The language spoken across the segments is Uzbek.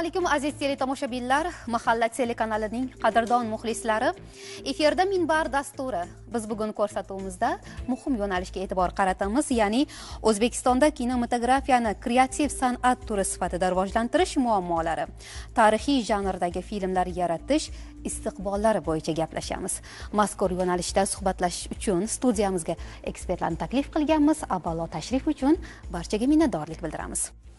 Assalomu alaykum aziz teletomoshabinlar, Mahalla telekanalining qadrdon muxlislari. Efirda Minbar dasturi. Biz bugun ko'rsatuvimizda muhim yo'nalishga e'tibor qaratamiz, ya'ni O'zbekistonda kinematografiyani kreativ san'at turi sifatida rivojlantirish muammolari, tarixiy janrdagi filmlar yaratish istiqbollari bo'yicha gaplashamiz. Mazkur yo'nalishda suhbatlashish uchun studiyamizga ekspertlarni taklif qilganmiz. Avvalo tashrif uchun barchaga minnatdorlik bildiramiz.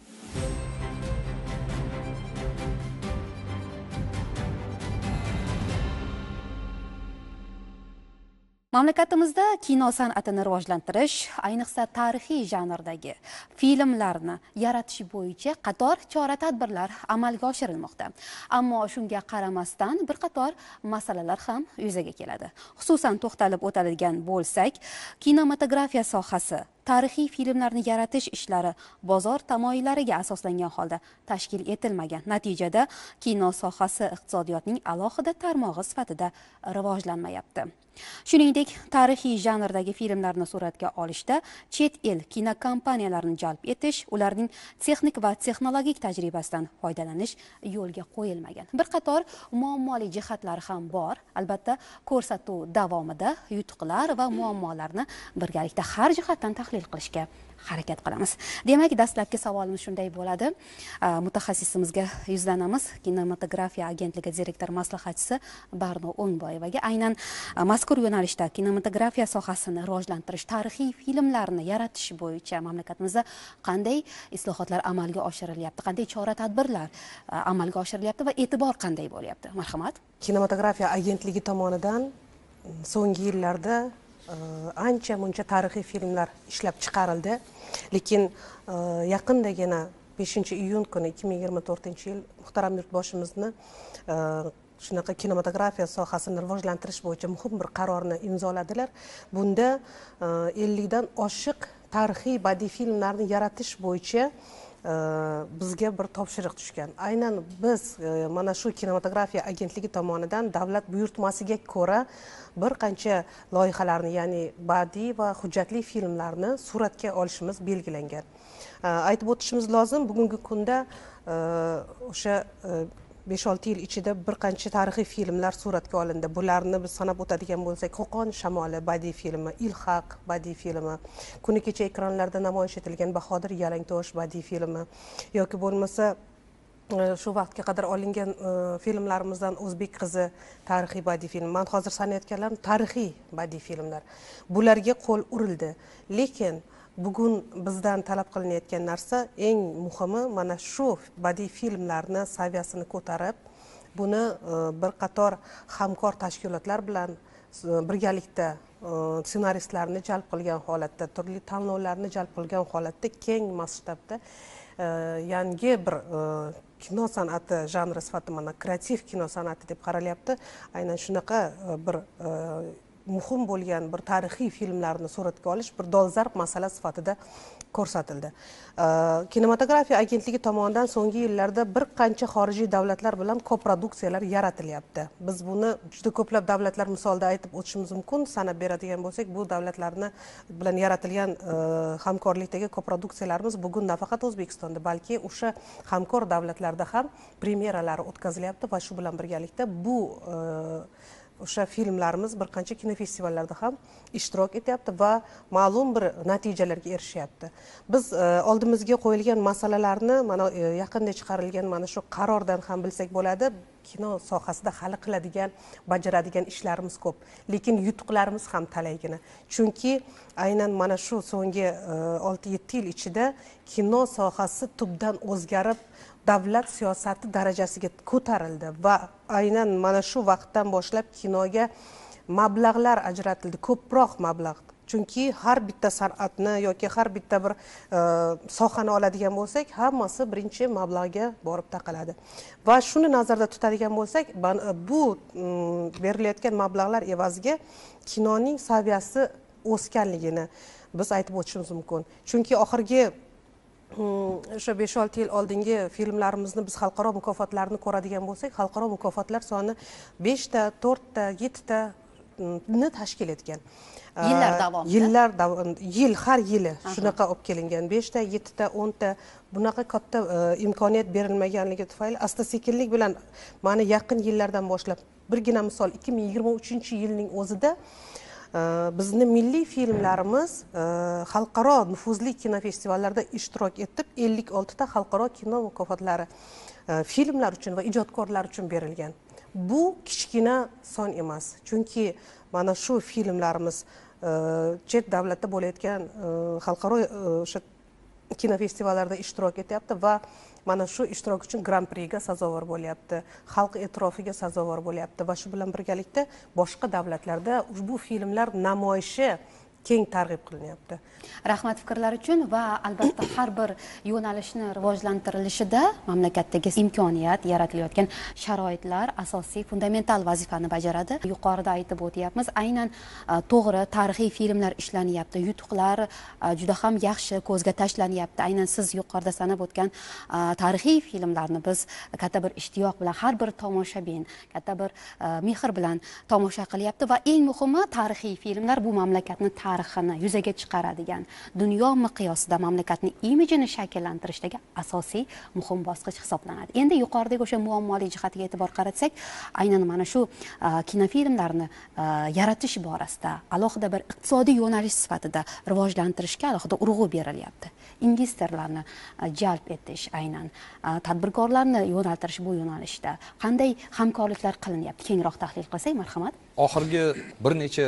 Mamlakatimizda kino san'atini rivojlantirish, ayniqsa tarixiy janrdagi filmlarni yaratish bo'yicha qator chora-tadbirlar amalga oshirilmoqda. Ammo shunga qaramasdan bir qator masalalar ham yuzaga keladi. Xususan to'xtalib o'tadigan bo'lsak, kinematografiya sohasi tarixiy filmlarni yaratish ishlari bozor tamoyillariga asoslangan holda tashkil etilmagan. Natijada kino sohasi iqtisodiyotning alohida tarmog'i sifatida rivojlanmayapti. Shuningdek, tarixiy janrdagi filmlarni suratga olishda chet el kinokompaniyalarini jalb etish, ularning texnik va texnologik tajribasidan foydalanish yo'lga qo'yilmagan. Bir qator muammoli jihatlari ham bor. Albatta, ko'rsatuv davomida yutuqlar va muammolarni birgalikda har jihatdan tahlil qilishga harakat qilamiz. Demak, dastlabki savolimiz shunday bo'ladi. Mutaxassisimizga yuzlanamiz. Kinematografiya agentligi direktor maslahatchisi Barno O'ngboyevaga aynan mazkur yo'nalishda kinematografiya sohasini rivojlantirish, tarixiy filmlarni yaratish bo'yicha mamlakatimizda qanday islohotlar amalga oshirilyapti, qanday chora-tadbirlar amalga oshirilyapti va e'tibor qanday bo'lyapti? Marhamat. Kinematografiya agentligi tomonidan so'nggi yillarda ancha muncha tarixiy filmlar ishlab chiqarildi, lekin yaqindagina 5-iyun kuni 2024-yil muhtaram yurtboshimizni shunaqa kinematografiya sohasini rivojlantirish bo'yicha muhim bir qarorni imzoladilar. Bunda 50 dan oshiq tarixiy badiiy filmlarni yaratish bo'yicha bizga bir topshiriq tushgan. Aynan biz mana shu kinematografiya agentligi tomonidan davlat buyurtmasiga ko'ra bir qancha loyihalarni, ya'ni badiiy va hujjatli filmlarni suratga olishimiz belgilangan. Aytib o'tishimiz lozim, bugungi kunda o'sha 5-6 yil ichida bir qancha tarixiy filmlar suratga olindi. Bularni biz sanab o'tadigan bo'lsak, Qo'qon shamoli badiiy filmi, Ilhaq badiiy filmi, kuni kecha ekranlarda namoyish etilgan Bahodir Yalangtosh badiiy filmi yoki bo'lmasa shu vaqtga qadar olingan filmlarimizdan O'zbek qizi tarixiy badiiy film. Men hozir sanayotganlarim tarixiy badiiy filmlar. Bularga qo'l urildi. Lekin bugun bizdan talab qilinayotgan narsa eng muhimi mana shu badiiy filmlarni saviyasini ko'tarib, buni bir qator hamkor tashkilotlar bilan birgalikda ssenaristlarni jalb qilgan holatda, turli tanlovlarni jalb qilgan holatda keng masshtabda yangi bir kino san'ati janri sifatida mana kreativ kino san'ati deb qaralyapti. Aynan shunaqa bir muhim bo'lgan bir tarixiy filmlarni suratga olish bir dolzarb masala sifatida ko'rsatildi. Kinematografiya agentligi tomonidan so'nggi yillarda bir qancha xorijiy davlatlar bilan koproduksiyalar yaratilyapti. Biz buni juda ko'plab davlatlar misolida aytib o'tishimiz mumkin. Sanab beradigan bo'lsak, bu davlatlarni bilan yaratilgan hamkorlikdagi koproduksiyalarimiz bugun nafaqat O'zbekistonda, balki o'sha hamkor davlatlarda ham premyeralari o'tkazilyapti va shu bilan birgalikda bu o'sha filmlarimiz bir qancha kinofestivallarda ham ishtirok etyapti va ma'lum bir natijalarga erishyapti. Biz oldimizga qo'yilgan masalalarni mana yaqinda chiqarilgan mana shu qarordan ham bilsak bo'ladi. Kino sohasida hali qiladigan, bajaradigan ishlarimiz ko'p, lekin yutuqlarimiz ham talaygina. Chunki aynan mana shu so'nggi 6-7 yil ichida kino sohasi tubdan o'zgarib, davlat siyosati darajasiga ko'tarildi va aynan mana shu vaqtdan boshlab kinoga mablag'lar ajratildi, ko'proq mablag'. Chunki har bitta san'atni yoki har bitta bir sohani oladigan bo'lsak, hammasi birinchi mablag'ga borib taqaladi. Va shuni nazarda tutadigan bo'lsak, bu berilayotgan mablag'lar evaziga kinoning saviyasi o'sganligini biz aytib o'tishimiz mumkin. Chunki oxirgi o'sha 5-6 yil oldingi filmlarimizni biz xalqaro mukofotlarni ko'radigan bo'lsak, xalqaro mukofotlar soni 5 ta, 4 ta, 7 ta tashkil etgan. Yillar davomida. Har yili shunaqa olib kelingan. 5 ta, 7 ta, 10 ta bunaqa katta imkoniyat berilmaganligi tufayli asta-sekinlik bilan mana yaqin yillardan boshlab birgina misol 2023-yilning o'zida bizni milliy filmlarimiz xalqaro nufuzli kinofestivallarda ishtirok etib 56 ta xalqaro kino mukofotlari filmlar uchun va ijodkorlar uchun berilgan. Bu kichkina son emas, chunki mana shu filmlarimiz chet davlatda bo'layotgan xalqaro o'sha kinofestivallarda ishtirok etyapti va mana shu ishtirok uchun Grand Prixga sazovor bo'lyapti, xalq e'tirofiga sazovor bo'lyapti va shu bilan birgalikda boshqa davlatlarda ushbu filmlar namoyishi keng targ'ib qilinyapti. Rahmat fikrlar uchun va albatta har bir yo'nalishni rivojlantirilishida mamlakatdagi imkoniyat yaratilayotgan sharoitlar asosiy fundamental vazifani bajaradi. Yuqorida aytib o'tyapmiz, aynan to'g'ri tarixiy filmlar ishlanyapti, yutuqlar juda ham yaxshi ko'zga tashlanyapti. Aynan siz yuqorida sanab o'tgan tarixiy filmlarni biz katta bir ishtiyoq bilan har bir tomoshabin katta bir mehr bilan tomosha qilyapti va eng muhimi tarixiy filmlar bu mamlakatni tarixini yuzaga chiqaradigan, dunyo miqyosida mamlakatning imijini shakllantirishdagi asosiy muhim bosqich hisoblanadi. Endi yuqoridagi o'sha muammoli jihatiga e'tibor qaratsak, aynan mana shu kinofilmlarni yaratish borasida alohida bir iqtisodiy yo'nalish sifatida rivojlantirishga alohida urg'u berilyapti. Investorlarni jalb etish, aynan tadbirkorlarni yo'naltirish bu yo'nalishda qanday hamkorliklar qilinyapti? Kengroq tahlil qilsak, marhamat. Oxirgi bir necha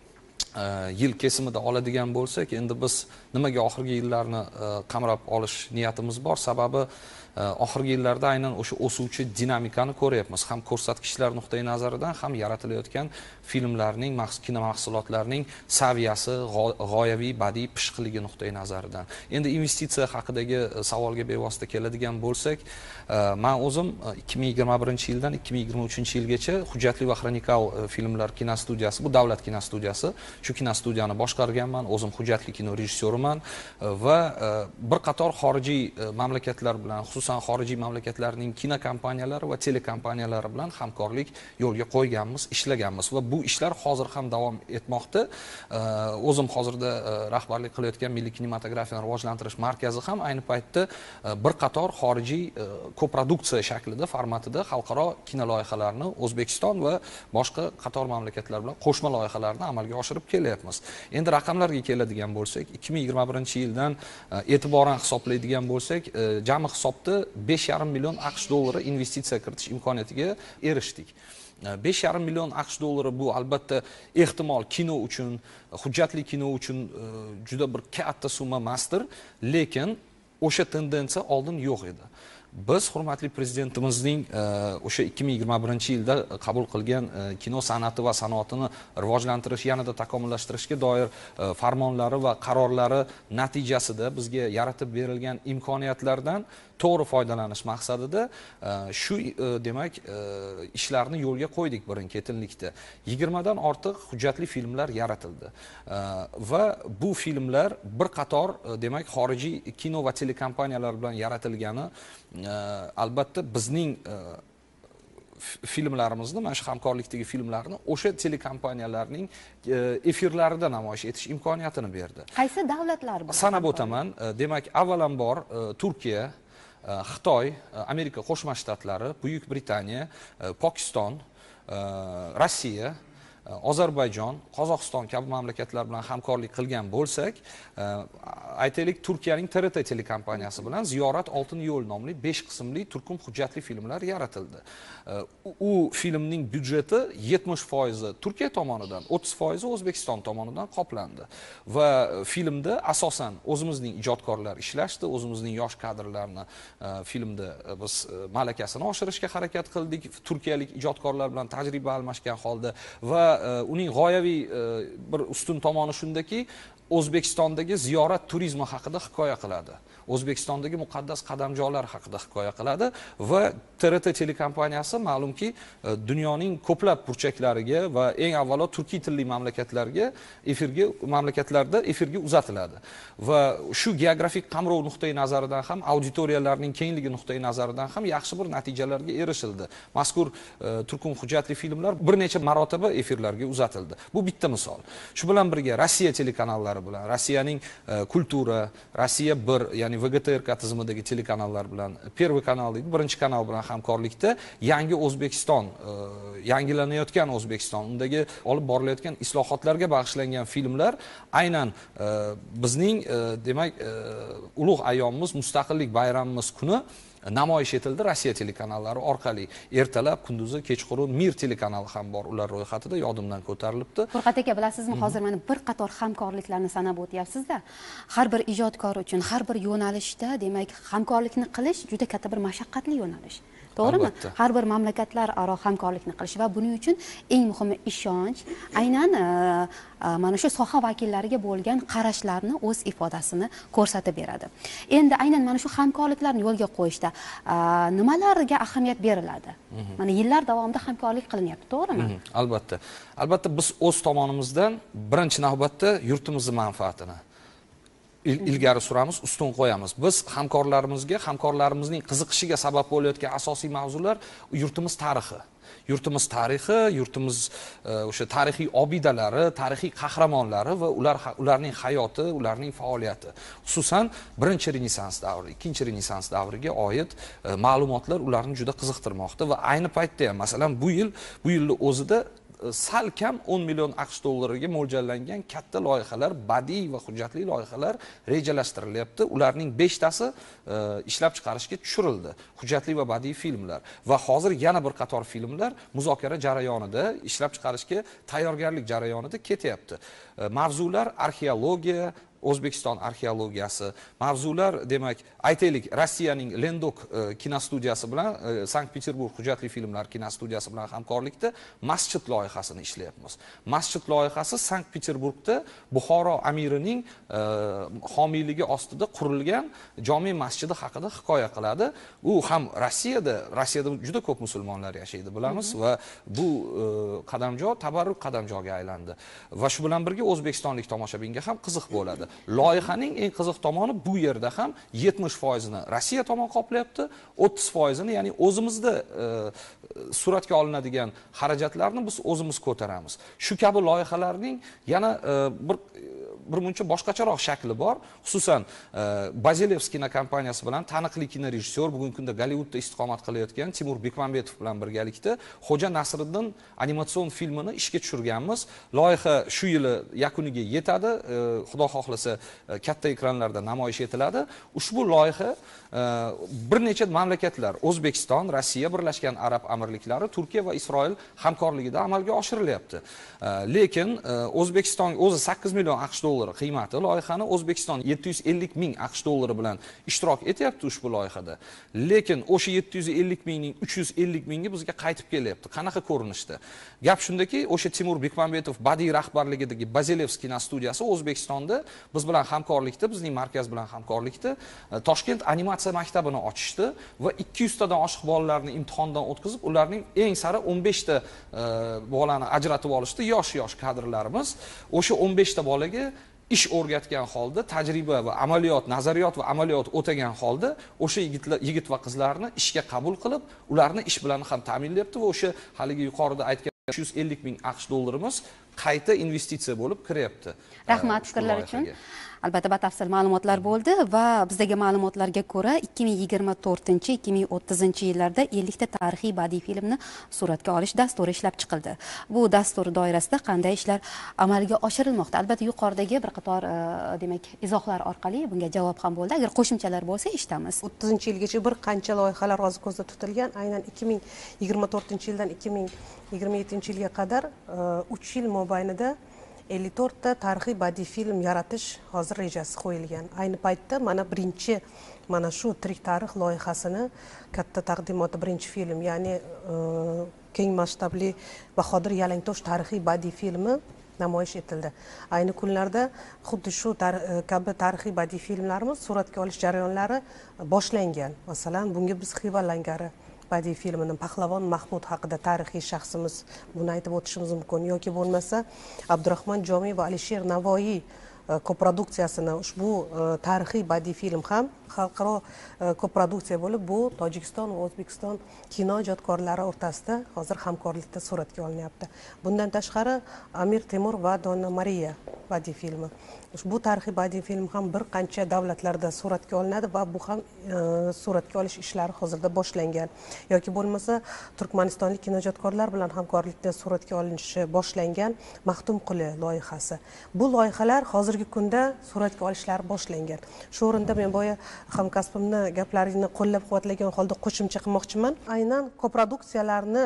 yil kesimida oladigan bo'lsak, endi biz nimaga oxirgi yillarni qamrab olish niyatimiz bor? Sababi oxirgi yillarda aynan o'sha o'suvchi dinamikani ko'ryapmiz. Ham ko'rsatkichlar nuqtai nazaridan, ham yaratilayotgan filmlarning, kino mahsulotlarining saviyasi, g'oyaviy badiiy pishiqligi nuqtai nazaridan. Endi investitsiya haqidagi savolga bevosita keladigan bo'lsak, men o'zim 2021-yildan 2023-yilgacha Hujjatli va Xronikal filmlar kinostudiyasi, bu davlat kinostudiyasi, shu kinostudiyani boshqarganman, o'zim hujjatli kino rejissyoriman va bir qator xorijiy mamlakatlar bilan, xususan xorijiy mamlakatlarning kino kompaniyalari va telekompaniyalari bilan hamkorlik yo'lga qo'yganmiz, ishlaganmiz va bu ishlar hozir ham davom etmoqda. O'zim hozirda rahbarlik qilayotgan Milliy kinematografiyani rivojlantirish markazi ham ayni paytda bir qator xorijiy koproduksiya shaklida, formatida xalqaro kino loyihalarini O'zbekiston va boshqa qator mamlakatlar bilan qo'shma loyihalarni amalga oshirib kelyapmiz. Endi raqamlarga keladigan bo'lsak, 2021-yildan e'tiboran hisoblaydigan bo'lsak, jami hisobda 5,5 million AQSh dollari investitsiya kiritish imkoniyatiga erishdik. 5,5 million AQSh dollari bu albatta ehtimol kino uchun, hujjatli kino uchun juda bir katta summa emasdir, lekin o'sha tendensiya oldin yo'q edi. Biz hurmatli prezidentimizning o'sha 2021-yilda qabul qilgan kino san'ati va sanoatini rivojlantirish, yanada takomillashtirishga doir farmonlari va qarorlari natijasida bizga yaratib berilgan imkoniyatlardan to'g'ri foydalanish maqsadida shu demak ishlarni yo'lga qo'ydik birin-ketinlikda. 20 dan ortiq hujjatli filmlar yaratildi va bu filmlar bir qator demak xorijiy kino va telekompaniyalar bilan yaratilgani albatta bizning filmlarimizni, mana shu hamkorlikdagi filmlarni o'sha telekompaniyalarning efirlarida namoyish etish imkoniyatini berdi. Qaysi davlatlar bilan? Sanab o'taman, demak avvalambor Turkiya, Xitoy, Amerika Qo'shma Shtatlari, Buyuk Britaniya, Pokiston, Rossiya, Ozarbayjon, Qozog'iston kabi mamlakatlar bilan hamkorlik qilgan bo'lsak, aytaylik Turkiyaning TRT telekompaniyasi bilan Ziyorat Oltin yo'l nomli 5 qismli turkum hujjatli filmlar yaratildi. U filmning byudjeti 70% Turkiya tomonidan, 30% O'zbekiston tomonidan qoplandi. Va filmda asosan o'zimizning ijodkorlar ishlashdi, o'zimizning yosh kadrlarni filmda biz malakasini oshirishga harakat qildik. Turkiyalik ijodkorlar bilan tajriba almashgan holda va uning g'oyaviy bir ustun tomoni shundaki, O'zbekistondagi ziyorat turizmi haqida hikoya qiladi. O'zbekistondagi muqaddas qadamjolar haqida hikoya qiladi va TRT telekompaniyasi ma'lumki dunyoning ko'plab burchaklariga va eng avvalo turkiy tilli mamlakatlarda efirga uzatiladi. Va shu geografik qamrov nuqtai nazaridan ham, auditoriyalarning kengligi nuqtai nazaridan ham yaxshi bir natijalarga erishildi. Mazkur turkum hujjatli filmlar bir necha marotaba efirlar efirlarga uzatildi. Bu bitta misol. Shu bilan birga Rossiya telekanallari bilan, Rossiyaning Kultura, Rossiya 1, ya'ni VGTRK tizimidagi telekanallar bilan, Первый kanal deydi, birinchi kanal bilan hamkorlikda yangi O'zbekiston, yangilanayotgan O'zbekiston, undagi olib borilayotgan islohotlarga bag'ishlangan filmlar aynan bizning demak ulug' ayyomimiz, mustaqillik bayramimiz kuni namoyish etildi Rossiya telekanallari orqali. Ertalab, kunduzi, kechqurun Mir telekanali ham bor ular ro'yxatida, yodimdan ko'tarilibdi. Furqat aka, bilasizmi, hozir mana bir qator hamkorliklarni sanab o'tyapsiz-da. Har bir ijodkor uchun, har bir yo'nalishda, demak, hamkorlikni qilish juda katta bir mashaqqatli yo'nalish. To'g'rimi? Har bir mamlakatlar aro hamkorlikni qilish va buning uchun eng muhimi ishonch, aynan mana shu soha vakillariga bo'lgan qarashlarni o'z ifodasini ko'rsatib beradi. Endi aynan mana shu hamkorliklarni yo'lga qo'yishda nimalarga ahamiyat beriladi? Mana yillar davomida hamkorlik qilinyapti, to'g'rimi? Albatta. Albatta biz o'z tomonimizdan birinchi navbatda yurtimizning manfaatini ilgari suramiz, ustun qo'yamiz. Biz hamkorlarimizning qiziqishiga sabab bo'layotgan asosiy mavzular yurtimiz tarixi. Yurtimiz tarixi, yurtimiz o'sha tarixiy obidalari, tarixiy qahramonlari va ularning hayoti, ularning faoliyati. Xususan, birinchi Renessans davri, ikkinchi Renessans davriga oid ma'lumotlar ularni juda qiziqtirmoqda va ayni paytda ham, masalan, bu yilning o'zida sal kam 10 million AQSh dollariga mo'ljallangan katta loyihalar, badiiy va hujjatli loyihalar rejalashtirilyapti. Ularning 5 tasi ishlab chiqarishga tushirildi. Hujjatli va badiiy filmlar va hozir yana bir qator filmlar muzokara jarayonida, ishlab chiqarishga tayyorgarlik jarayonida ketyapti. Mavzular arxeologiya, O'zbekiston arxeologiyasi, mavzular, demak, aytaylik, Rossiyaning Lendok kinostudiyasi bilan Sankt-Peterburg hujjatli filmlar kinostudiyasi bilan hamkorlikda masjid loyihasini ishlayapmiz. Masjid loyihasi Sankt-Peterburgda Buxoro amirining homiyligi ostida qurilgan jome masjidi haqida hikoya qiladi. U ham Rossiyada juda ko'p musulmonlar yashaydi, bilamiz, va bu qadamjo tabarruk qadamjoga aylandi. Va shu bilan birga o'zbekistonlik tomoshabinga ham qiziq bo'ladi. Loyihaning eng qiziq tomoni, bu yerda ham 70%ni Rossiya tomon qoplayapti, 30%ni, ya'ni o'zimizda suratga olinadigan xarajatlarni biz o'zimiz ko'taramiz. Shu kabi loyihalarning yana bir muncha boshqacharoq shakli bor. Xususan, Bazilevs kinokompaniyasi bilan taniqli kinorejissyor, bugungi kunda Gollivudda istiqomat qilayotgan Timur Bekmambetov bilan birgalikda Xo'ja Nasriddin animatsion filmini ishga tushirganmiz. Loyiha shu yili yakuniga yetadi. Xudo xohlasa, katta ekranlarda namoyish etiladi. Ushbu loyiha bir necha mamlakatlar, O'zbekiston, Rossiya, Birlashgan Arab Amirliklari, Turkiya va Isroil hamkorligida amalga oshirilyapti. Lekin O'zbekiston o'zi 8 million AQSh dollari qiymati loyihani, O'zbekiston 750 ming AQSh dollari bilan ishtirok etyapti ushbu loyihada. Lekin o'sha 750 mingning 350 mingi bizga qaytib kelyapti. Qanaqa ko'rinishda? Gap shundaki, o'sha Timur Bekmambetov badiiy rahbarligidagi Bazilevs kinostudiyasi O'zbekistonda biz bilan hamkorlikda, bizning markaz bilan hamkorlikda Toshkent animatsiya maktabini ochishdi va 200 tadan oshiq bolalarni imtihondan o'tkazib, ularning eng sari 15 ta bolani ajratib olishdi, yosh kadrlarimiz. O'sha 15 ta bolaga ish o'rgatgan holda, tajriba va amaliyot, nazariyot va amaliyot o'tagan holda o'sha yigit va qizlarni ishga qabul qilib, ularni ish bilan ham ta'minlayapti va o'sha haligi yuqorida aytgan 350 ming AQSh dollarimiz qayta investitsiya bo'lib kiryapti. Rahmat fikrlar uchun. Albatta, batafsil ma'lumotlar bo'ldi va bizdagi ma'lumotlarga ko'ra 2024-2030 yillarda 50 ta tarixiy badiiy filmni suratga olish dasturi ishlab chiqildi. Bu dastur doirasida qanday ishlar amalga oshirilmoqda? Albatta, yuqoridagi bir qator demak izohlar orqali bunga javob ham bo'ldi. Agar qo'shimchalar bo'lsa, eshitamiz. 30-yilgacha bir qancha loyihalar hozir ko'zda tutilgan. Aynan 2024-yildan 2027-yilga qadar 3 yil mobaynida 54 ta tarixiy badiiy film yaratish hozir rejasi qo'yilgan. Ayni paytda mana shu tirik tarix loyihasini katta taqdimoti birinchi film, ya'ni keng masshtabli Bahodir Yalangtosh tarixiy badiiy filmi namoyish etildi. Ayni kunlarda xuddi shu kabi tarixiy badiiy filmlarimiz suratga olish jarayonlari boshlangan. Masalan, bunga biz Xiva Langari badiiy filmini, Pahlavon Mahmud haqida tarixiy shaxsimiz, buni aytib o'tishimiz mumkin, yoki bo'lmasa Abdurahmon Jomiy va Alisher Navoiy koproduksiyasini ushbu tarixiy badiiy film ham xalqaro koproduksiya bo'lib, bu Tojikiston va O'zbekiston kino ijodkorlari o'rtasida hozir hamkorlikda suratga olinyapti. Bundan tashqari Amir Temur va Donna Mariya badiiy filmi. Bu tarixiy badiiy film ham bir qancha davlatlarda suratga olinadi va bu ham suratga olish ishlari hozirda boshlangan. Yoki bo'lmasa turkmanistonlik kinoijodkorlar bilan hamkorlikda suratga olinishi boshlangan Maxtum Quli loyihasi. Bu loyihalar hozirgi kunda suratga olishlari boshlangan. Shu o'rinda men boya hamkasbimni gaplarini qo'llab-quvvatlagan holda qo'shimcha qilmoqchiman. Aynan koproduksiyalarni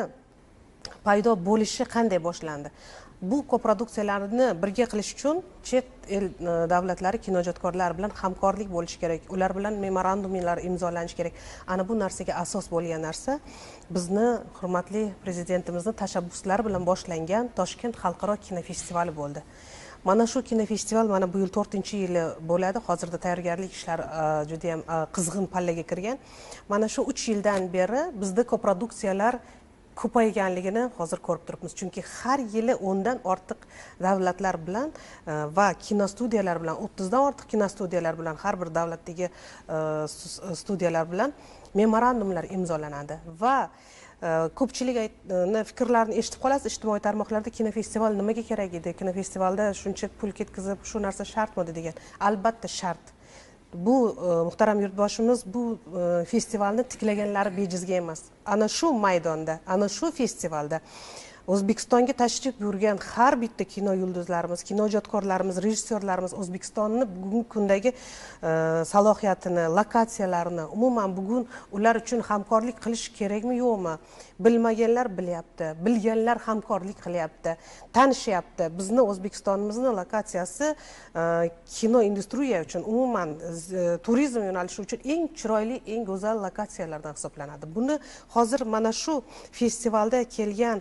paydo bo'lishi qanday boshlandi? Bu koproduksiyalarni birga qilish uchun chet el davlatlari kinoijodkorlari bilan hamkorlik bo'lishi kerak. Ular bilan memorandumlar imzolanishi kerak. Ana bu narsaga asos bo'lgan narsa bizni hurmatli prezidentimizning tashabbuslari bilan boshlangan Toshkent xalqaro kinofestivali bo'ldi. Mana shu kinofestival mana bu yil 4-yili bo'ladi. Hozirda tayyorgarlik ishlari juda ham qizg'in pallaga kirgan. Mana shu 3 yildan beri bizda koproduksiyalar ko'payganligini hozir ko'rib turibmiz. Chunki har yili 10 dan ortiq davlatlar bilan va kinostudiyalar bilan 30 dan ortiq kinostudiyalar bilan har bir davlatdagi studiyalar bilan memorandumlar imzolanadi va ko'pchilik fikrlarini eshitib qolasiz ijtimoiy tarmoqlarda kinofestival nimaga kerak edi? Kinofestivalda shuncha pul ketkazib shu narsa shartmidi degan. Albatta shart. Bu muhtaram yurtboshimiz bu festivalni tiklaganlari bejizga emas. Ana shu maydonda, ana shu festivalda O'zbekistonga tashrif buyurgan har bitta kino yulduzlarimiz, kino ijodkorlarimiz, rejissyorlarimiz O'zbekistonni bugungi kundagi salohiyatini, lokatsiyalarini, umuman bugun ular uchun hamkorlik qilish kerakmi, yo'qmi? Bilmaganlar bilyapti, bilganlar hamkorlik qilyapti, tanishyapti. Bizni O'zbekistonimizning lokatsiyasi kino industriya uchun, umuman turizm yo'nalishi uchun eng chiroyli, eng go'zal lokatsiyalardan hisoblanadi. Buni hozir mana shu festivalda kelgan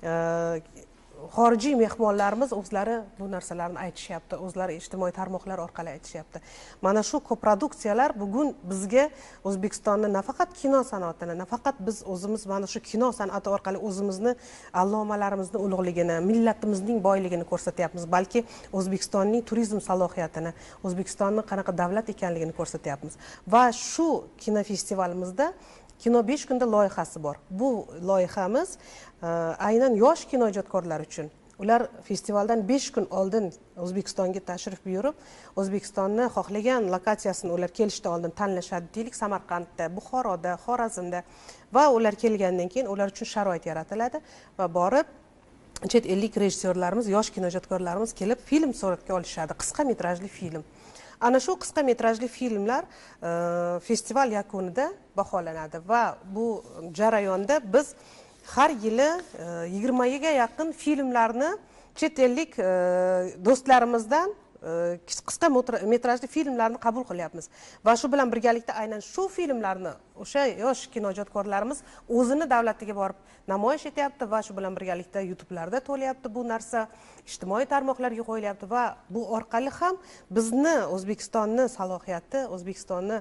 xorijiy mehmonlarimiz o'zlari bu narsalarni aytishyapti, o'zlari ijtimoiy tarmoqlar orqali aytishyapti. Mana shu koproduksiyalar bugun bizga O'zbekistonni nafaqat kino sanoatini, nafaqat biz o'zimiz mana shu kino san'ati orqali o'zimizni allomalarimizni ulug'ligini, millatimizning boyligini ko'rsatyapmiz, balki O'zbekistonning turizm salohiyatini, O'zbekistonning qanaqa davlat ekanligini ko'rsatyapmiz. Va shu kinofestivalimizda Kino 5 kunda loyihasi bor. Bu loyihamiz aynan yosh kino ijodkorlar uchun. Ular festivaldan 5 kun oldin O'zbekistonga tashrif buyurib, O'zbekistonni xohlagan lokatsiyasini ular kelishdan oldin tanlashadi deylik, Samarqandda, Buxoroda, Xorazmda va ular kelgandan keyin ular uchun sharoit yaratiladi va borib chet ellik rejissyorlarimiz, yosh kino ijodkorlarimiz kelib film suratga olishadi, qisqa metrajli film. Ana shu qisqa metrajli filmlar festival yakunida baholanadi va bu jarayonda biz har yili 20 ga yaqin filmlarni chet ellik do'stlarimizdan qisqa metrajli filmlarni qabul qilyapmiz. Va shu bilan birgalikda aynan shu filmlarni o'sha yosh kinoijodkorlarimiz o'zini davlatiga borib namoyish etyapti va shu bilan birgalikda YouTube'larda to'layapti bu narsa, ijtimoiy tarmoqlarga qo'yilyapti va bu orqali ham bizni O'zbekistonni salohiyati, O'zbekistonni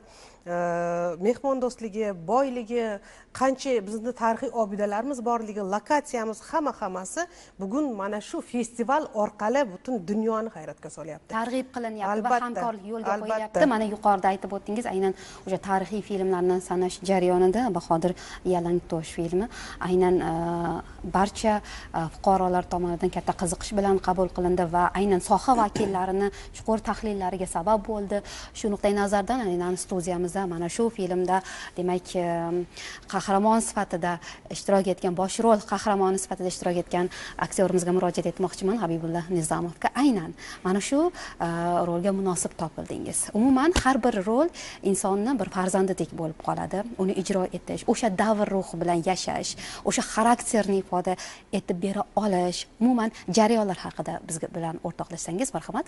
mehmondo'stligi, boyligi, qancha bizni tarixiy obidalarimiz borligi, lokatsiyamiz hammasi bugun mana shu festival orqali butun dunyoni hayratga solyapti. Targ'ib qilinyapti va hamkorlik yo'lga qo'yilyapti. Mana yuqorida aytib o'tdingiz, aynan o'sha tarixiy filmlarni sanash jarayonida Bahodir Yalang to'sh filmi aynan barcha fuqarolar tomonidan katta qiziqish bilan qabul qilindi va aynan soha vakillarini chuqur tahlillariga sabab bo'ldi. Shu nuqtai nazardan aynan studiyamizda mana shu filmda demak qahramon sifatida ishtirok etgan, bosh rol qahramoni sifatida ishtirok etgan aktyorimizga murojaat etmoqchiman, Habibulla Nizomovga. Aynan mana shu rolga munosib topildingiz. Umuman har bir rol insonni bir farzandidek bo'lib qoladi. Uni ijro etish, o'sha davr ruhi bilan yashash, o'sha xarakterni ifoda etib bera olish, umuman jarayonlar haqida bizga bilan o'rtoqlashsangiz, marhamat.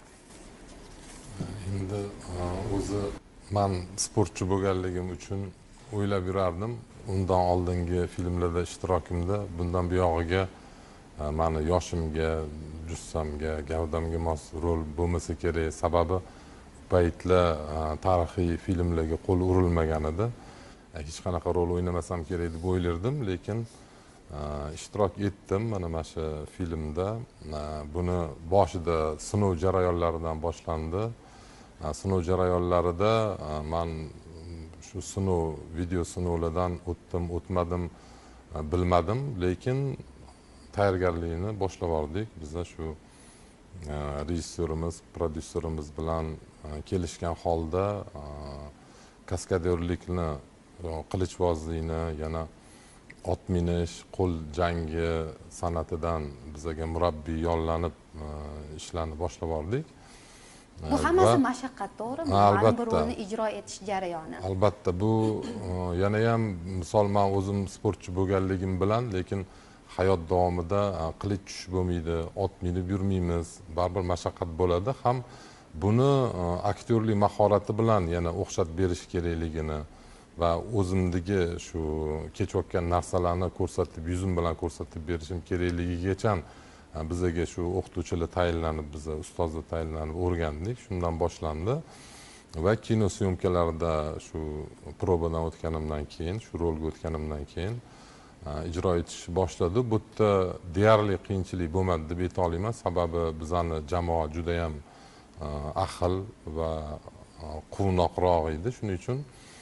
Endi o'zi men sportchi bo'lganligim uchun o'ylab yurardim. Undan oldingi filmlarda ishtirokimda bundan buyog'iga meni yoshimga, jussamga, gavdamga mos rol bo'lmasa kerak. Sababi paytlar tarixiy filmlarga qo'l urilmagan edi. Hech qanaqa rol o'ynamasam kerak deb o'ylardim, lekin ishtirok etdim mana shu filmda. Buni boshida sinov jarayonlaridan boshlandi. Sinov jarayonlarida men shu sinov video sinovlardan o'tdim o'tmadim bilmadim, lekin tayyorgarlikni boshlab yubordik. Bizda shu rejissyorimiz, prodyuserimiz bilan kelishgan holda kaskaderlikni, qilichbozlikni, yana ot minish, qo'l jangi san'atidan bizga murabbiy yollanib ishlarni boshlab yubordik. Bu hammasi mashaqqat, to'g'rimi? Albatta. Bir rolni ijro etish jarayoni. Albatta, bu yana ham misol men o'zim sportchi bo'lganligim bilan, lekin hayot davomida qilich tushib bo'lmaydi, ot minib yurmaymiz, baribir mashaqqat bo'ladi. Ham buni aktyorlik mahorati bilan yana o'xshatib berish kerakligini va o'zimdagi shu kechayotgan narsalarni ko'rsatib, yuzim bilan ko'rsatib berishim kerakligigacha bizga shu o'qituvchilar tayinlanib, biz ustozlar tayinlanib o'rgandik. Shundan boshlandi va kino syomkalarida shu probadan o'tganimdan keyin, shu rolga o'tganimdan keyin ijro etish boshladi. Bu yerda deyarli qiyinchilik bo'lmadi deb ayta olaman, sababi bizani jamoa juda ham ahil va quvnoqroq edi. Shuning uchun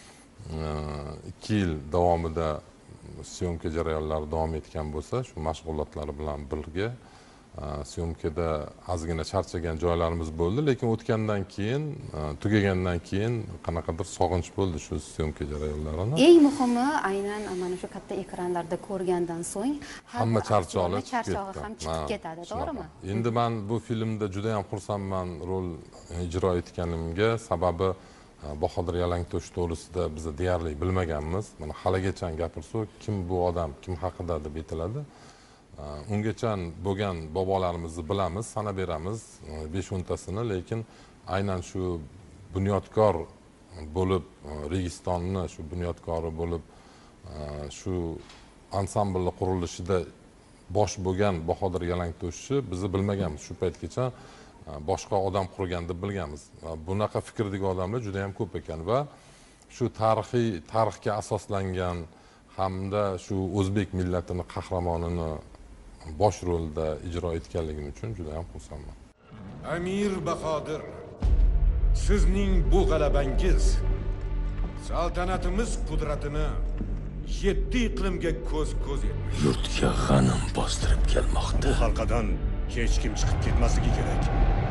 2 yil davomida syomka jarayonlari davom etgan bo'lsa, shu mashg'ulotlari bilan birga syomkada ozgina charchagan joylarimiz bo'ldi, lekin o'tgandan keyin, tugagandan keyin qanaqadir sog'inch bo'ldi shu syomka jarayonlarini. Eng muhimi aynan mana shu katta ekranlarda ko'rgandan so'ng hamma charchog'i ham chiqib ketadi, to'g'rimi? Endi men bu filmda juda ham xursandman rol ijro etganimga, sababi Bahodir Yalangto'sh to'g'risida biz deyarli bilmaganmiz. Mana haligacha gapirsak, kim bu odam, kim haqida deb aytiladi. Ungacha bo'lgan bobolarimizni bilamiz, sanab beramiz 5-10 tasini, lekin aynan shu bunyodkor bo'lib, Registonni shu bunyodkori bo'lib, shu ansambl qurilishida bosh bo'lgan Bahodir Yalangto'shni biz bilmaganmiz. Shu paytgacha boshqa odam qurgan deb bilganmiz. Bunaqa fikrdagi odamlar juda ham ko'p ekan va shu tarixga asoslangan hamda shu o'zbek millatining qahramonini bosh rolda ijro etganligim uchun juda ham xursandman. Amir Bahodir, sizning bu g'alabangiz saltanatimiz qudratini 7 iqlimga ko'z-ko'z etdi. Yurtga g'anim bostirib kelmoqda. Bu halqadan hech kim chiqib ketmasligi kerak.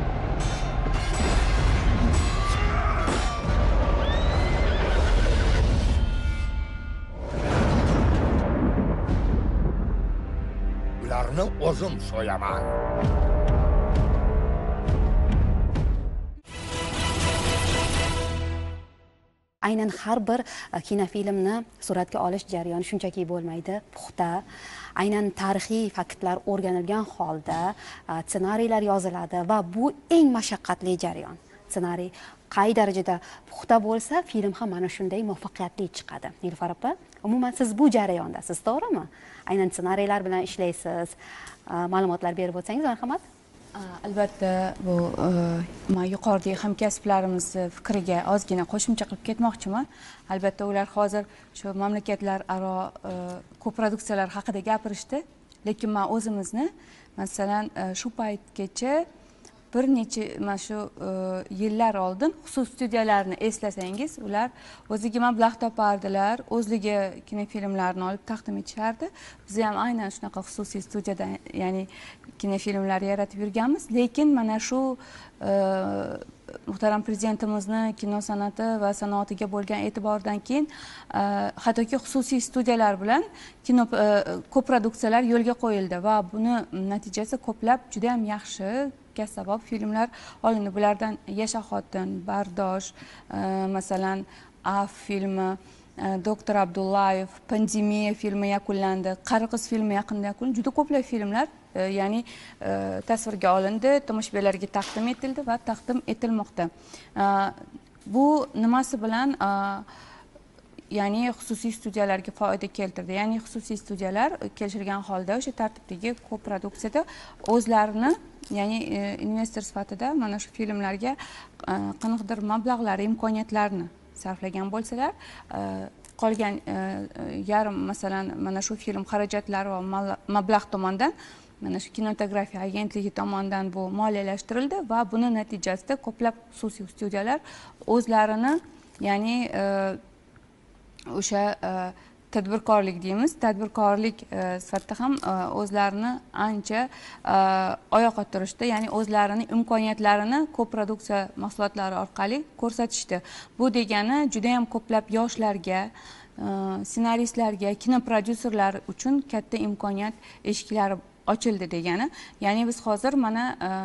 Ularni o'zim so'yaman. Aynan har bir kinofilmni suratga olish jarayoni shunchaki bo'lmaydi, puxta. Aynan tarixiy faktlar o'rganilgan holda ssenariylar yoziladi va bu eng mashaqqatli jarayon. Ssenariy qay darajada puxta bo'lsa, film ham mana shunday muvaffaqiyatli chiqadi. Nilufar opa, umuman siz bu jarayondasiz, to'g'rimi? Aynan ssenariylar bilan ishlaysiz. Ma'lumotlar berib o'tsangiz, marhamat. Albatta, bu men yuqoridagi hamkasblarimizni fikriga ozgina qo'shimcha qilib ketmoqchiman. Albatta, ular hozir shu mamlakatlararo ko'produksiyalar haqida gapirishdi, lekin men o'zimizni masalan shu paytgacha bir necha mana shu yillar oldin xususiy studiyalarni eslasangiz, ular o'ziga mablag' topardilar, o'zligi kinofilmlarni olib taqdim etishardi. Biz ham aynan shunaqa xususiy studiyada, ya'ni kinofilmlar yaratib yurganmiz, lekin mana shu muhtaram prezidentimizni kino san'ati va sanoatiga bo'lgan e'tiboridan keyin hattoki xususiy studiyalar bilan kino ko'produksiyalar yo'lga qo'yildi va buni natijasi ko'plab juda ham yaxshi sabab filmlar olindi. Bulardan Yasha xotin, Bardosh, masalan Af filmi, Doktor Abdullayev, Pandemiya filmi yakunlandi, Qariqiz filmi yaqinda yakunlandi. Juda ko'plab filmlar ya'ni tasvirga olindi, tomoshabinlarga taqdim etildi va taqdim etilmoqda. Bu nimasi bilan ya'ni xususiy studiyalarga foyda keltirdi. Ya'ni xususiy studiyalar kelishilgan holda o'sha tartibdagi ko'produksiyada o'zlarini, ya'ni investor sifatida mana shu filmlarga qanaqadir mablag'lar, imkoniyatlarni sarflagan bo'lsalar, qolgan yarim masalan mana shu film xarajatlari va mablag' tomonidan mana shu Kinotografiya agentligi tomonidan bu moliyalashtirildi va buni natijasida ko'plab xususiy studiyalar o'zlarini, ya'ni o'sha tadbirkorlik deymiz, tadbirkorlik sifatida ham o'zlarini ancha oyoqqa turishdi, ya'ni o'zlarini imkoniyatlarini koproduksiya mahsulotlari orqali ko'rsatishdi. Bu degani juda ham ko'plab yoshlarga, ssenaristlarga, kinoprodyuserlar uchun katta imkoniyat eshiklari ochildi degani. Ya'ni biz hozir mana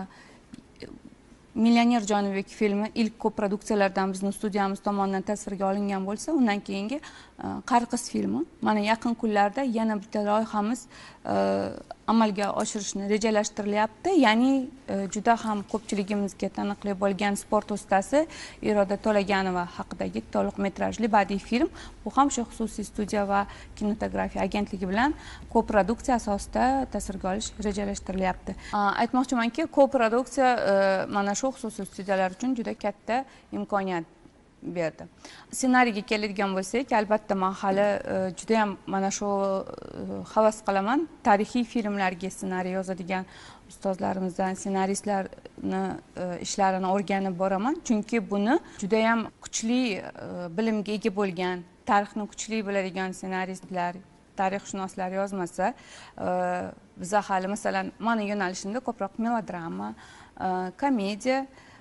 Millioner Jonibek filmi ilk koproduksiyalardan bizning studiyamiz tomonidan tasvirga olingan bo'lsa, undan keyingi Qarqiz filmi mana yaqin kunlarda yana bitta loyihamiz amalga oshirishni rejalashtirilyapti. Ya'ni juda ham ko'pchiligimizga taniqli bo'lgan sport ustasi Iroda To'laganova haqidagi to'liq metrajli badiiy film. Bu ham shu xususiy studiya va kinotografiya agentligi bilan koproduksiya asosida tasvirga olish rejalashtirilyapti. Aytmoqchimanki, koproduksiya mana shu xususiy studiyalar uchun juda katta imkoniyat berdi. Ssenariyga keladigan bo'lsak, albatta men hali juda ham mana shu havas qilaman tarixiy filmlarga ssenariy yozadigan ustozlarimizdan, ssenaristlarni ishlarini o'rganib boraman, chunki buni juda ham kuchli bilimga ega bo'lgan, tarixni kuchli biladigan ssenaristlar, tarixshunoslar yozmasa, biza hali masalan meni yo'nalishimda ko'proq melodrama, komediya,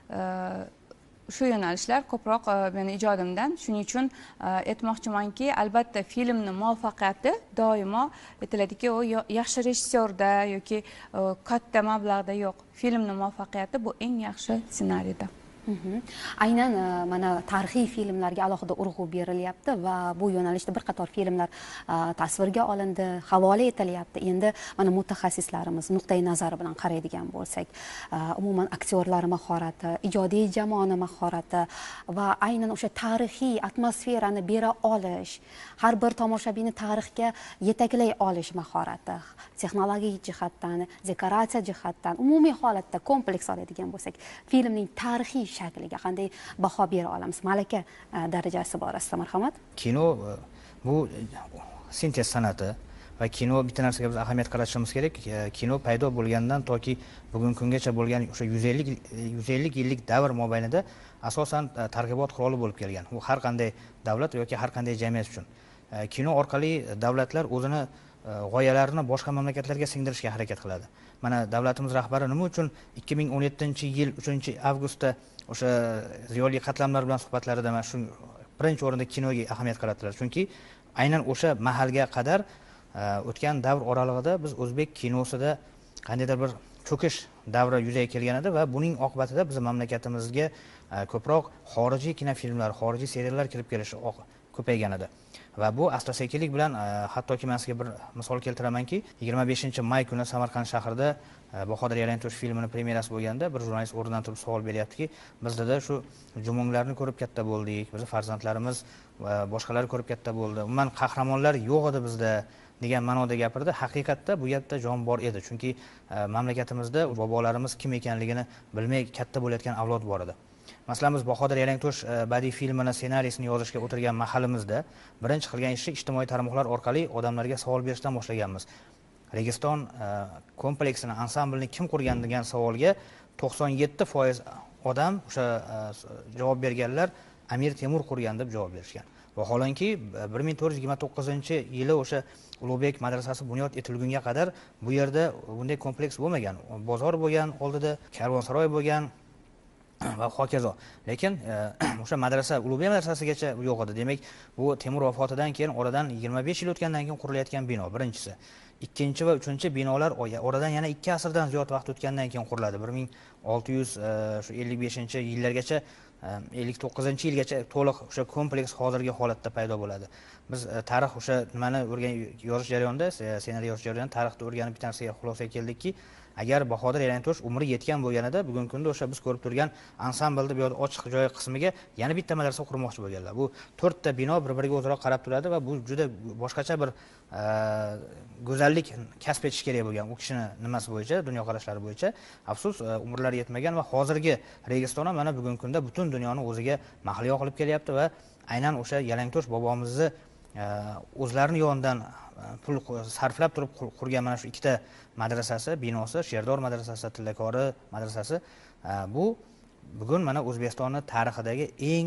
shu yo'nalishlar ko'proq meni ijodimdan. Shuning uchun aytmoqchimanki, albatta filmni muvaffaqiyati doimo aytiladiki, u yaxshi rejissyorda yoki katta mablag'da yo'q. Filmni muvaffaqiyati bu eng yaxshi ssenariyda. Aynan mana tarixiy filmlarga alohida urg'u berilyapti va bu yo'nalishda bir qator filmlar tasvirga olindi, havola etilyapti. Endi mana mutaxassislarimiz nuqtai nazari bilan qaraydigan bo'lsak, umuman aktyorlar mahorati, ijodiy jamoa mahorati va aynan o'sha tarixiy atmosferani bera olish, har bir tomoshabinni tarixga yetaklay olish mahorati, texnologik jihatdan, dekoratsiya jihatdan, umumiy holatda kompleks oladigan bo'lsak, filmning tarixiy shakliga qanday baho bera olamiz? Malaka darajasi borasida marhamat. Kino bu sintez san'ati va kino bitta narsaga biz ahamiyat qaratishimiz kerak. Kino paydo bo'lgandan toki bugungi kungacha bo'lgan o'sha 150 yillik davr mobaynida asosan targ'ibot quroli bo'lib kelgan. U har qanday davlat yoki har qanday jamiyat uchun. Kino orqali davlatlar o'zini g'oyalarini boshqa mamlakatlarga singdirishga harakat qiladi. Mana davlatimiz rahbari nima uchun 2017-yil 3-avgustda o'sha ziyoli qatlamlar bilan suhbatlarida mana shu birinchi o'rinda kinoga ahamiyat qaratdilar. Chunki aynan o'sha mahalga qadar o'tgan davr oralig'ida biz o'zbek kinosida qandaydir bir cho'kish davri yuzaga kelgan edi va buning oqibatida biz mamlakatimizga ko'proq xorijiy kinofilmlar, xorijiy seriallar kirib kelishi ko'paygan edi. Va bu asta-sekinlik bilan hattoki men sizga bir misol keltiramanki, 25-may kuni Samarqand shahrida Bahodir Yalantosh filmining premyerasi bo'lganda bir jurnalist o'rnidan turib savol beryaptiki, bizda shu jumunglarni ko'rib katta bo'ldik, biz farzandlarimiz va boshqalar ko'rib katta bo'ldi. Umuman qahramonlar yo'q edi bizda degan ma'noda gapirdi. Haqiqatda bu gapda jon bor edi, chunki mamlakatimizda bobolarimiz kim ekanligini bilmay katta bo'layotgan avlod bor edi. Masalan, biz Bahodir Yalantosh badiiy filmini ssenariysini yozishga o'tirgan mahalimizda birinchi qilgan ishi ijtimoiy tarmoqlar orqali odamlarga savol berishdan boshlaganmiz. Registon kompleksini, ansamblini kim qurgan degan savolga 97% odam o'sha javob berganlar Amir Temur qurgan deb javob berishgan. Vaholanki 1429-yili o'sha Ulug'bek madrasasi bunyod etilgunga qadar bu yerda bunday kompleks bo'lmagan. Bozor bo'lgan, oldida karvonsaroy bo'lgan va hokazo. Lekin o'sha madrasa Ulug'bek madrasasigacha yo'q edi. Demak, bu Temur vafotidan keyin oradan 25 yil o'tgandan keyin qurilayotgan bino birinchisi. Ikkinchi va uchinchi binolar oradan yana 2 asrdan ziyod vaqt o'tgandan keyin quriladi. 1655-yillargacha 59-yilgacha to'liq o'sha kompleks hozirgi holatda paydo bo'ladi. Biz tarix o'sha nimani yozish jarayonida, ssenariy yozish jarayonida tarixni o'rganib bitta narsaga xulosaga keldikki, agar Bahodir Yalantosh umri yetgan bo'lganida bugungi kunda o'sha biz ko'rib turgan ansamblda bu yerda ochiq joy qismiga yana bitta madrasa qurmoqchi bo'lganlar. Bu 4 ta bino bir-biriga o'zaro qarab turadi va bu juda boshqacha bir go'zallik kasb etish kerak bo'lgan u kishini nimasi bo'yicha, dunyoqarashlari bo'yicha. Afsus, umrlari yetmagan va hozirgi Registon mana bugungi kunda butun dunyoni o'ziga mahliyo qilib kelyapti va aynan o'sha Yalantosh bobomizni o'zlarini yonidan pul sarflab turib qurgan mana shu ikkita madrasasi, binosi, Sherdor madrasasi, Tillakori madrasasi, bu bugun mana O'zbekistonning tarixidagi eng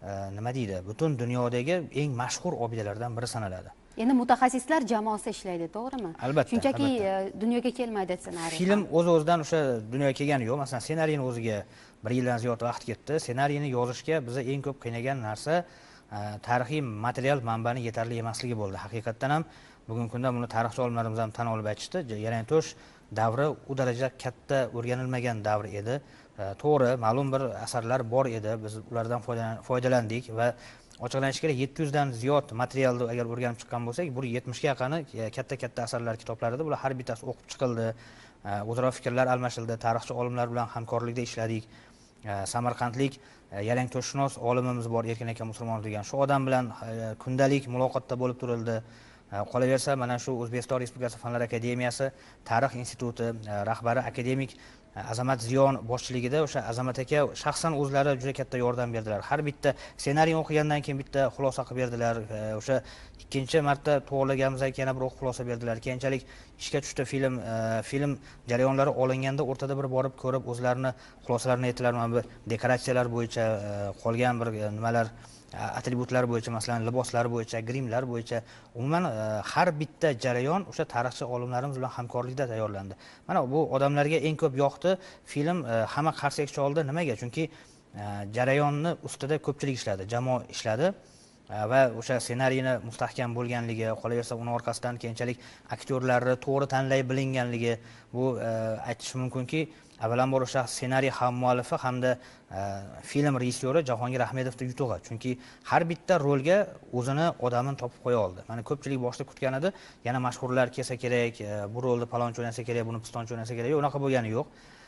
nima deydi, butun dunyodagi eng mashhur obidalardan biri sanaladi. Endi mutaxassislar jamoasi ishlaydi, to'g'rimi? Albatta. Shunchaki dunyoga kelmaydi ssenariy. Film o'z-o'zidan o'sha dunyoga kelgani yo'q. Masalan, ssenariyni o'ziga 1 yildan ziyod vaqt ketdi. Ssenariyni yozishga bizni eng ko'p qiynagan narsa tarixiy material manbani yetarli emasligi bo'ldi. Haqiqatdan ham bugungi kunda buni tarixchi olimlarimiz ham tan olib aytishdi. Yalantosh davri u darajada katta o'rganilmagan davr edi. To'g'ri, ma'lum bir asarlar bor edi. Biz ulardan foydalandik va ochiqlanishi kerak 700 dan ziyod materialni agar o'rganib chiqqan bo'lsak, bu 70 ga yaqini katta asarlar, kitoblar edi. Bular har bittasi o'qib chiqildi. O'zaro fikrlar almashildi, tarixchi olimlar bilan hamkorlikda ishladik. Samarqandlik yalangtoshshunos olimimiz bor, Erkin aka Musulmonov degan. Shu odam bilan kundalik muloqotda bo'lib turildi. Qolaversa, mana shu O'zbekiston Respublikasi Fanlar akademiyasi Tarix instituti rahbari akademik Azamat Ziyon boshchiligida o'sha Azamat aka shaxsan o'zlari juda katta yordam berdilar. Har bitta ssenariy o'qigandan keyin bitta xulosa qilib berdilar. O'sha ikkinchi marta to'g'rilaganimizdan keyin yana bir xulosa berdilar. Keyinchalik ishga tushdi film jarayonlari olinganda o'rtada bir borib ko'rib o'zlarini xulosalarini aytdilar. Mana bu dekoratsiyalar bo'yicha qolgan bir nimalar atributlar bo'yicha, masalan liboslar bo'yicha, grimlar bo'yicha umuman har bitta jarayon o'sha tarixchi olimlarimiz bilan hamkorlikda tayyorlandi. Mana bu odamlarga eng ko'p yoqdi. Film hamma qarsak choldi. Nimaga? Chunki jarayonni ustida ko'pchilik ishladi, jamoa ishladi va o'sha ssenariyni mustahkam bo'lganligi, qolaversa uni orqasidan keyinchalik aktyorlarni to'g'ri tanlay bilinganligi, bu aytish mumkinki, avvalambor o'sha ssenariy ham muallifi hamda film rejissyori Jahongir Ahmedovning yutug'i. Chunki har bitta rolga o'zini odamini topib qo'ya oldi. Mana ko'pchilik boshida kutgan edi, yana mashhurlar kelsa kerak, bu rolni palonchi o'ynasa kerak, buni pistonchi o'ynasa kerak. Yo'q, unaqa bo'lgani yo'q.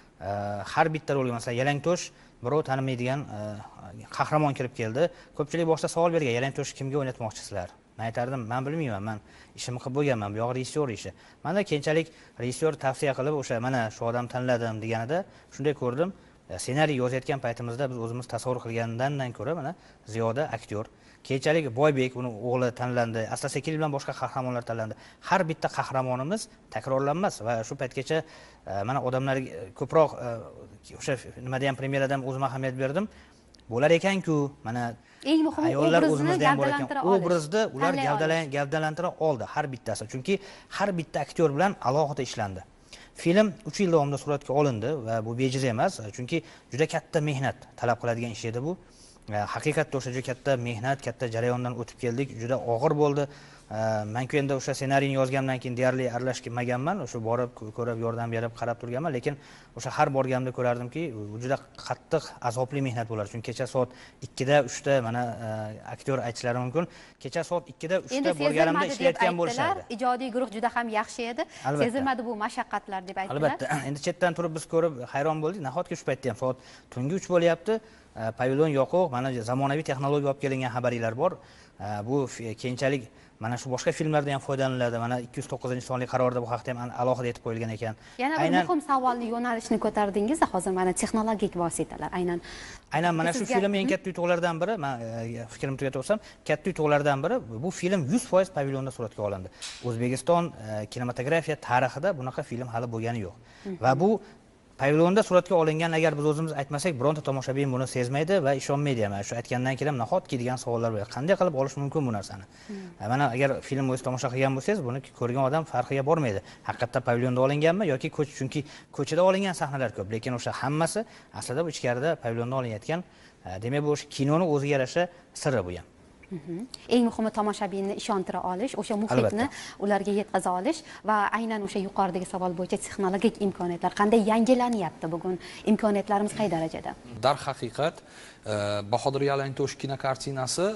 Har bitta rolga, masalan, Yalangtosh birov tanimaydigan qahramon kirib keldi. Ko'pchilik boshida savol bergan, Yalangtosh kimga o'ynatmoqchisizlar? Men aytardim, men bilmayman, men ishimni qilib bo'lganman, bu yo'q rejissyor ishi. Mana keyinchalik rejissyor tavsiya qilib, o'sha mana shu odam tanladim deganida, shunday ko'rdim, ssenariy yozayotgan paytimizda biz o'zimiz tasavvur qilgandan ko'ra mana Ziyoda aktyor, keyinchalik Boybek uni o'g'li tanlandi, asta-sekin bilan boshqa qahramonlar tanlandi. Har bitta qahramonimiz takrorlanmas va shu paytgacha mana odamlar ko'proq o'sha nimada ham premyerada ham o'zim ahamiyat berdim. Bo'lar ekan-ku, mana eng muhimi obrazni gavdalantira olish. Obrazni ular gavdalantira oldi har bittasi. Chunki har bitta aktyor bilan alohida ishlandi. Film 3 yil davomida suratga olindi va bu bejiz emas, chunki juda katta mehnat talab qiladigan ish edi bu. Haqiqatda o'sha juda katta mehnat, katta jarayondan o'tib keldik, juda og'ir bo'ldi. Men endi o'sha ssenariyni yozgandan keyin deyarli aralashmaganman, o'sha borib ko'rib, yordam berib, qarab turganman, lekin o'sha har borganimda ko'rardimki, juda qattiq, azobli mehnat bo'lar. Chunki kecha soat 2 da 3 da mana aktyor aytishlari mumkin, kecha soat 2 da 3 da borganimda ishlayotgan bo'lishardi. Ijodiy guruh juda ham yaxshi edi. Sezilmadi bu mashaqqatlar deb aytdilar. Albatta. Endi chetdan turib biz ko'rib hayron bo'ldik. Nahotki shu paytda ham soat tungi 3 bo'lyapti. Pavilon yo'q, mana zamonaviy texnologiya olib kelingan xabarlar bor. Bu keyinchalik mana shu boshqa filmlarda ham foydalaniladi. Mana 209-sonli qarorda bu haqda ham alohida aytib qo'yilgan ekan. Yana bir muhim savolni yo'nalishni ko'tardingiz, hozir mana texnologik vositalar aynan mana shu film eng katta yutuqlardan biri, men fikrimni tugatib o'tsam, katta yutuqlardan biri bu film 100% pavilyonda suratga olindi. O'zbekiston kinematografiya tarixida bunaqa film hali bo'lgani yo'q. Va bu pavilyonda suratga olingan, agar biz o'zimiz aytmasak, bironta tomoshabin buni sezmaydi va ishonmaydi ham. Shu aytgandan keyin nahotki degan savollar bo'ladi. Qanday qilib olish mumkin bu narsani? Mana agar film o'zi tomosha qilgan bo'lsangiz, buni ko'rgan odam farqiga bormaydi. Haqiqatda pavilyonda olinganmi yoki chunki ko'chada olingan sahnalar ko'p, lekin o'sha hammasi aslida bu ichkarida pavilyonda olinayotgan. Demak, bu kinoni o'ziga yarasha siri bu ham. Eng muhimi tomoshabinni ishontira olish, o'sha muhitni ularga yetkaza olish va aynan o'sha yuqoridagi savol bo'yicha texnologik imkoniyatlar qanday yangilanyapti bugun? Imkoniyatlarimiz qay darajada? Darhaqiqat, Bahodir Yalangtosh kinokartinasi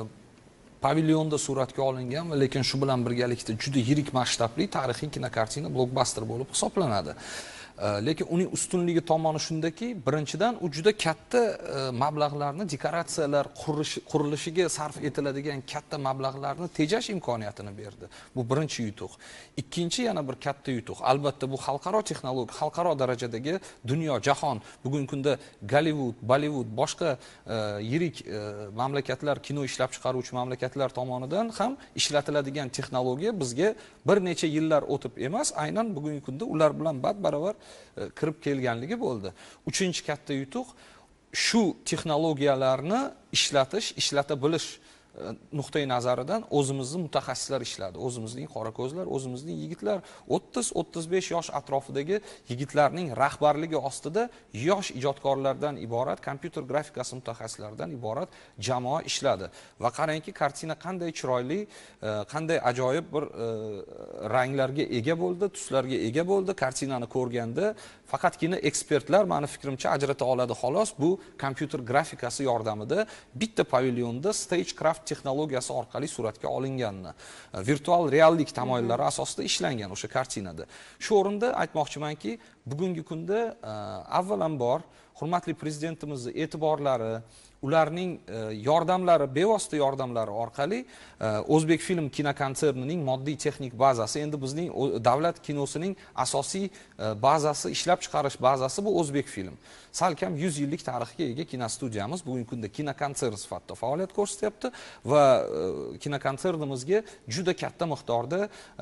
pavilyonda suratga olingan, lekin shu bilan birgalikda juda yirik masshtabli tarixiy kinokartina, blockbuster bo'lib hisoblanadi. Lekin uning ustunligi tomoni shundaki, birinchidan u juda katta mablag'larni dekoratsiyalar qurilishiga sarf etiladigan katta mablag'larni tejash imkoniyatini berdi. Bu birinchi yutuq. Ikkinchi yana bir katta yutuq. Albatta bu xalqaro texnologiya, xalqaro darajadagi dunyo, jahon, bugungi kunda Gollivud, Bollywood, boshqa yirik mamlakatlar, kino ishlab chiqaruvchi mamlakatlar tomonidan ham ishlatiladigan texnologiya bizga bir necha yillar o'tib emas, aynan bugungi kunda ular bilan bad-baravar kirib kelganligi bo'ldi. Uchinchi katta yutuq, shu texnologiyalarni ishlata bilish nuqtai nazaridan o'zimizni mutaxassislar ishladi. O'zimizning qorako'zlar, o'zimizning yigitlar 30-35 yosh atrofidagi yigitlarning rahbarligi ostida yosh ijodkorlardan iborat, kompyuter grafikasi mutaxassislaridan iborat jamoa ishladi. Va qarangki, kartina qanday chiroyli, qanday ajoyib bir ranglarga ega bo'ldi, tuslarga ega bo'ldi. Kartinani ko'rganda faqatgina ekspertlar, meni fikrimcha, ajrata oladi xolos. Bu kompyuter grafikasi yordamida bitta pavilyonda Stagecraft texnologiyasi orqali suratga olinganini, virtual reallik tamoyillari asosida ishlangan o'sha kartinada. Shu o'rinda aytmoqchimanki, bugungi kunda avvalambor hurmatli prezidentimizning e'tiborlari, ularning yordamlari, bevosita yordamlari orqali O'zbekfilm kinokonsernining moddiy texnik bazasi, endi bizning davlat kinosining asosiy bazasi, ishlab chiqarish bazasi bu O'zbekfilm. Salkam 100 yillik tarixga ega kinostudiyamiz bugungi kunda kinokonsern sifatida faoliyat ko'rsatyapti va kinokonsernimizga juda katta miqdorda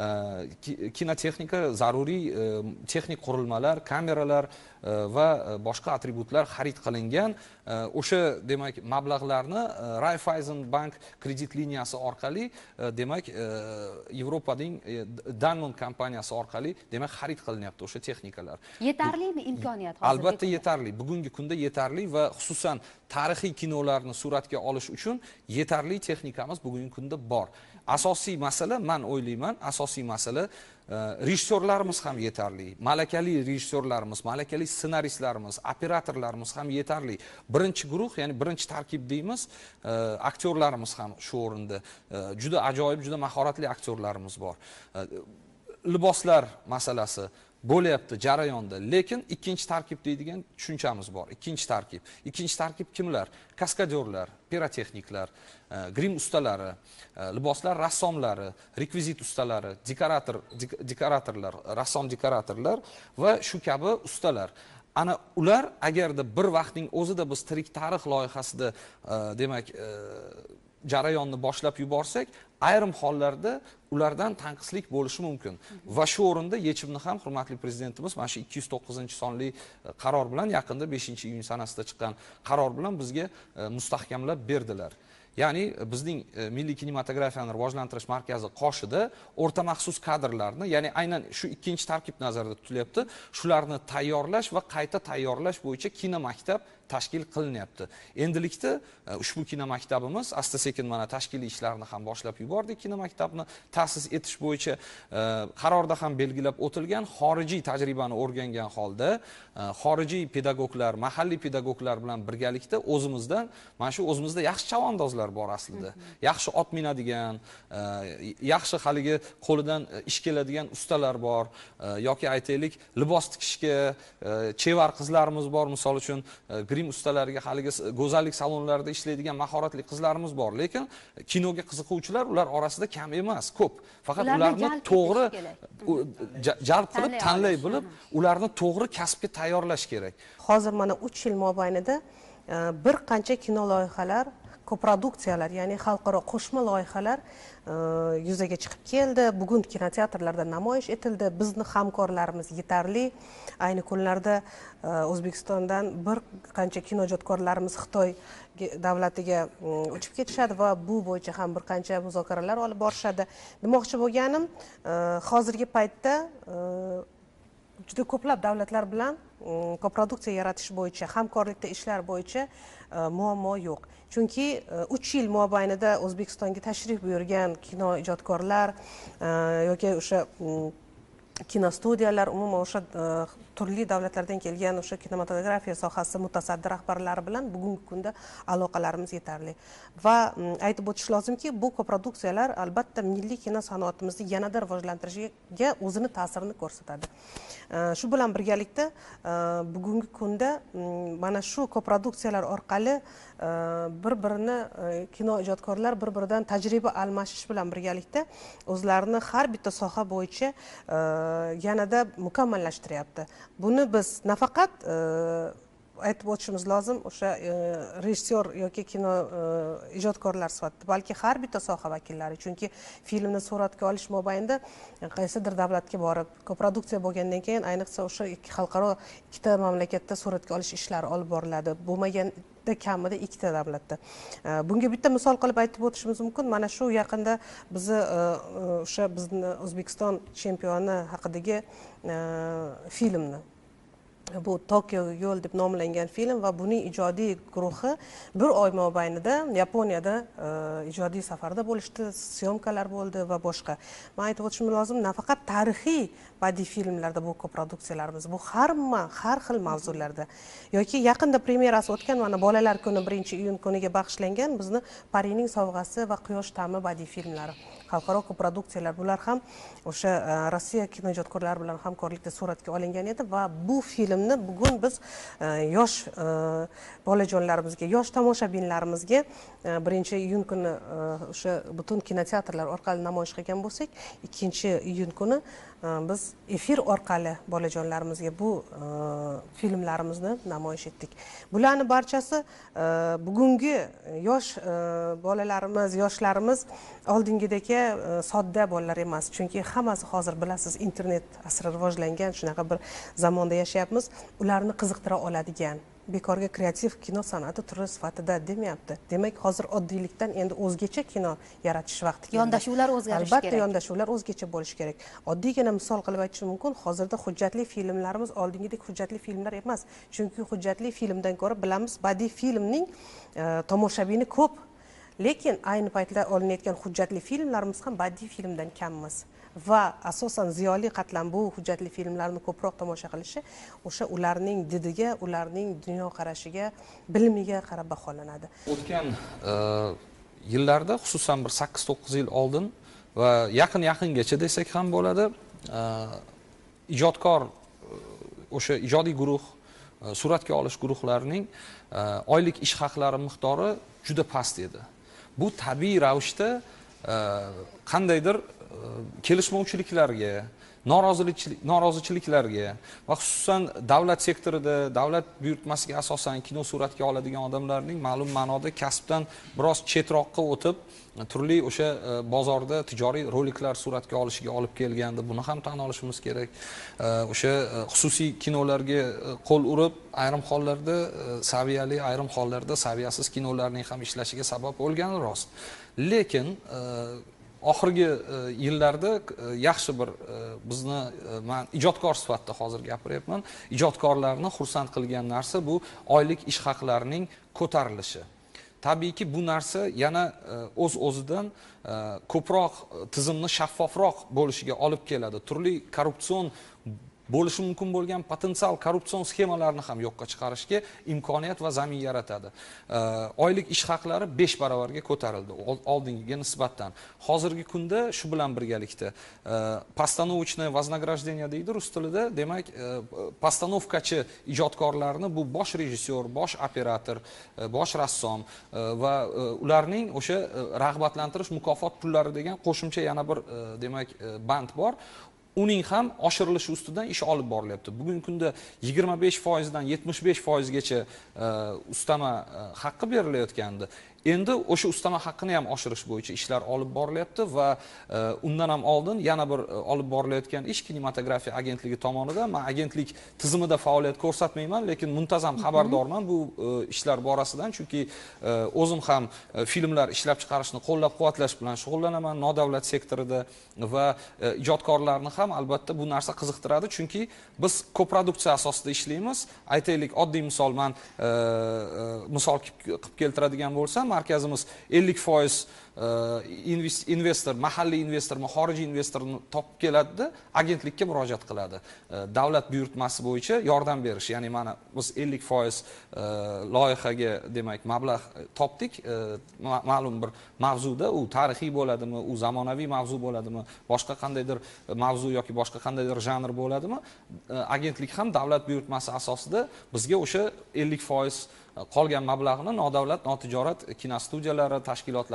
kinotexnika, zaruriy texnik qurilmalar, kameralar va boshqa atributlar xarid qilingan. O'sha demak mablag'larni Raiffeisen bank kredit liniyasi orqali, demak Yevropaning Danmon kompaniyasi orqali demak xarid qilinyapti o'sha texnikalar. Yetarlimi imkoniyat hozir? Albatta yetarli. Bugungi kunda yetarli va xususan tarixiy kinolarni suratga olish uchun yetarli texnikamiz bugungi kunda bor. Asosiy masala, men o'ylayman, asosiy masala rejissyorlarimiz ham yetarli, malakali rejissyorlarimiz, malakali ssenaristlarimiz, operatorlarimiz ham yetarli. Birinchi guruh, ya'ni birinchi tarkib deymiz, aktyorlarimiz ham shu o'rinda juda ajoyib, juda mahoratli aktyorlarimiz bor. Liboslar masalasi bo'lyapti jarayonda, lekin ikkinchi tarkib deydigan tushunchamiz bor. Ikkinchi tarkib kimlar? Kaskadyorlar, pirotexniklar, grim ustalari, liboslar rassomlari, rekvizit ustalari, dekoratorlar, rassom dekoratorlar va shu kabi ustalar. Ana ular agarda bir vaqtning o'zida biz tirik tarix loyihasida demak jarayonni boshlab yuborsak, ayrim hollarda ulardan tanqislik bo'lishi mumkin. Va shu o'rinda yechimni ham hurmatli prezidentimiz mana shu 209-sonli qaror bilan, yaqinda 5-iyun sanasida chiqqan qaror bilan bizga mustahkamlab berdilar. Ya'ni bizning Milliy kinematografiyani rivojlantirish markazi qoshida o'rta maxsus kadrlarni, ya'ni aynan shu ikkinchi tarkib nazarda tutilyapti, shularni tayyorlash va qayta tayyorlash bo'yicha kino maktab tashkil qilinyapti. Endilikda ushbu kino maktabimiz asta-sekin mana tashkiliy ishlarni ham boshlab yubordik. Kino maktabni ta'sis etish bo'yicha qarorda ham belgilab o'tilgan, xorijiy tajribani o'rgangan holda xorijiy pedagoglar, mahalliy pedagoglar bilan birgalikda o'zimizdan, mana shu o'zimizda yaxshi chavandozlar bor aslida. Yaxshi ot minadigan, yaxshi haligi qo'lidan ish keladigan ustalar bor, yoki aytaylik libos tikishga chevar qizlarimiz bor, misol uchun grim ustalariga, haligi go'zallik salonlarida ishlaydigan mahoratli qizlarimiz bor, lekin kinoga qiziquvchilar ular orasida kam emas, ko'p. Faqat ularni to'g'ri jalb qilib, tanlay bilib, ularni to'g'ri kasbga tayyorlash kerak. Hozir mana 3 yil mobaynida bir qancha kino loyihalar, koproduksiyalar, ya'ni xalqaro qo'shma loyihalar yuzaga chiqib keldi. Bugun kinoteatrlarda namoyish etildi. Bizning hamkorlarimiz yetarli. Ayni kunlarda O'zbekistondan bir qancha kinoijodkorlarimiz Xitoy davlatiga uchib ketishadi va bu bo'yicha ham bir qancha muzokaralar olib borishadi. Demoqchi bo'lganim, hozirgi paytda juda ko'plab davlatlar bilan koproduksiya yaratish bo'yicha, hamkorlikda ishlar bo'yicha muammo yo'q. Chunki 3 yil mobaynida O'zbekistonga tashrif buyurgan kino ijodkorlar yoki o'sha kinostudiyalar, umuman o'sha turli davlatlardan kelgan o'sha kinematografiya sohasi mutasaddi rahbarlari bilan bugungi kunda aloqalarimiz yetarli. Va aytib o'tish lozimki, bu koproduksiyalar albatta milliy kino sanoatimizni yanada rivojlantirishga o'zini ta'sirini ko'rsatadi. Shu bilan birgalikda bugungi kunda mana shu koproduksiyalar orqali bir-birini kino ijodkorlar bir-biridan tajriba almashish bilan birgalikda o'zlarini har bitta soha bo'yicha yanada mukammallashtiryapti. Buni biz nafaqat aytib o'tishimiz lozim o'sha rejissyor yoki kino ijodkorlar sifatida, balki har bitta soha vakillari, chunki filmni suratga olish mobaynida qaysidir davlatga borib koproduksiya bo'lgandan keyin, ayniqsa o'sha xalqaro ikkita mamlakatda suratga olish ishlari olib boriladi, bo'lmaganda kamida ikkita davlatda. Bunga bitta misol qilib aytib o'tishimiz mumkin. Mana shu yaqinda bizni o'sha bizni O'zbekiston chempioni haqidagi filmni, bu Tokio yo'l deb nomlangan film va buning ijodiy guruhi bir oy mobaynida Yaponiyada ijodiy safarda bo'lishdi, syomkalar bo'ldi va boshqa. Men aytib o'tishim lozim, nafaqat tarixiy badiiy filmlarda bu koproduksiyalarimiz, bu har xil mavzularda yoki yaqinda premyerasi o'tgan mana bolalar kuni 1-iyun kuniga bag'ishlangan bizni Parining sovg'asi va Quyosh ta'mi badiiy filmlari, xalqaro koproduksiyalar, bular ham o'sha Rossiya kinoijodkorlari bilan hamkorlikda suratga olingan edi va bu filmni bugun biz yosh bolajonlarimizga, yosh tomoshabinlarimizga 1-iyun kuni o'sha butun kinoteatrlar orqali namoyish qilgan bo'lsak, 2-iyun kuni biz efir orqali bolajonlarimizga bu filmlarimizni namoyish etdik. Bularning barchasi bugungi yosh bolalarimiz, yoshlarimiz oldingidagi sodda bolalar emas. Chunki hammasi hozir bilasiz, internet asri rivojlangan, shunaqa bir zamonda yashayapmiz. Ularni qiziqtira oladigan, bekorga kreativ kino san'ati turi sifatida demayapti. Demak, hozir oddiylikdan endi o'zgacha kino yaratish vaqti keldi. Yondashuvlar o'zgarishi kerak. Albatta, yondashuvlar o'zgacha bo'lishi kerak. Oddiygina misol qilib aytishim mumkin, hozirda hujjatli filmlarimiz oldingidek hujjatli filmlar emas. Chunki hujjatli filmdan ko'ra bilamiz, badiiy filmning tomoshabini ko'p. Lekin ayni paytda olinayotgan hujjatli filmlarimiz ham badiiy filmdan kammas. Va asosan ziyoli qatlam bu hujjatli filmlarni ko'proq tomosha qilishi o'sha ularning didiga, ularning dunyoqarashiga, bilimiga qarab baholanadi. O'tgan yillarda, xususan bir 8-9 yil oldin va yaqingacha desak ham bo'ladi, ijodkor o'sha ijodiy guruh, suratga olish guruhlarining oylik ish haqlari miqdori juda past edi. Bu tabiiy ravishda qandaydir kelishmovchiliklarga, norozichiliklarga va xususan davlat sektorida, davlat buyurtmasiga asosan kino suratga oladigan odamlarning ma'lum ma'noda kasbdan biroz chetroqqa o'tib, turli o'sha bozorda tijoriy roliklar suratga olishiga olib kelgandi. Buni ham tan olishimiz kerak. O'sha xususiy kinolarga qo'l urib, ayrim hollarda saviyali, ayrim hollarda saviyasiz kinolarning ham ishlashiga sabab bo'lgani rost. Lekin oxirgi yillarda yaxshi bir bizni, men ijodkor sifatida hozir gapiryapman, ijodkorlarni xursand qilgan narsa bu oylik ish haqlarining ko'tarilishi. Tabiiyki bu narsa yana o'z-o'zidan ko'proq tizimni shaffofroq bo'lishiga olib keladi. Turli korrupsion bo'lishi mumkin bo'lgan potensial korrupsion sxemalarni ham yo'qqa chiqarishga imkoniyat va zamin yaratadi. Oylik ish haqlari 5 baravarga ko'tarildi oldingiga nisbatan. Hozirgi kunda shu bilan birgalikda постановочное вознаграждение deydi rus tilida, demak postanovkachi ijodkorlarni bu bosh rejissyor, bosh operator, bosh rassom va ularning o'sha rag'batlantirish mukofot pullari degan qo'shimcha yana bir demak band bor. Uning ham oshirilishi ustidan ish olib borilyapti. Bugungi kunda 25% dan 75% gacha ustama haqqi berilayotgandi. Endi o'sha ustama haqqini ham oshirish bo'yicha ishlar olib borilyapti va undan ham oldin yana bir olib borilayotgan ish kinematografiya agentligi tomonidan, men agentlik tizimida faoliyat ko'rsatmayman, lekin muntazam xabardorman bu ishlar borasidan, chunki o'zim ham filmlar ishlab chiqarishni qo'llab-quvvatlash bilan shug'ullanaman nodavlat sektorida va ijodkorlarni ham albatta bu narsa qiziqtiradi, chunki biz koproduksiya asosida ishlaymiz. Aytaylik, oddiy misol, men misol qilib keltiradigan bo'lsam, markazimiz 50% investor, mahalliy investormi, xorijiy investorni topib keladi, agentlikka murojaat qiladi. Davlat buyurtmasi bo'yicha yordam berish, ya'ni mana biz 50% loyihaga demak mablag' topdik, ma'lum bir mavzuda, u tarixiy bo'ladimi, u zamonaviy mavzu bo'ladimi, boshqa qandaydir mavzu yoki boshqa qandaydir janr bo'ladimi, agentlik ham davlat buyurtmasi asosida bizga o'sha 50% qolgan mablag'ni nodavlat, notijorat kinostudiyalari, tashkilotlari faoliyat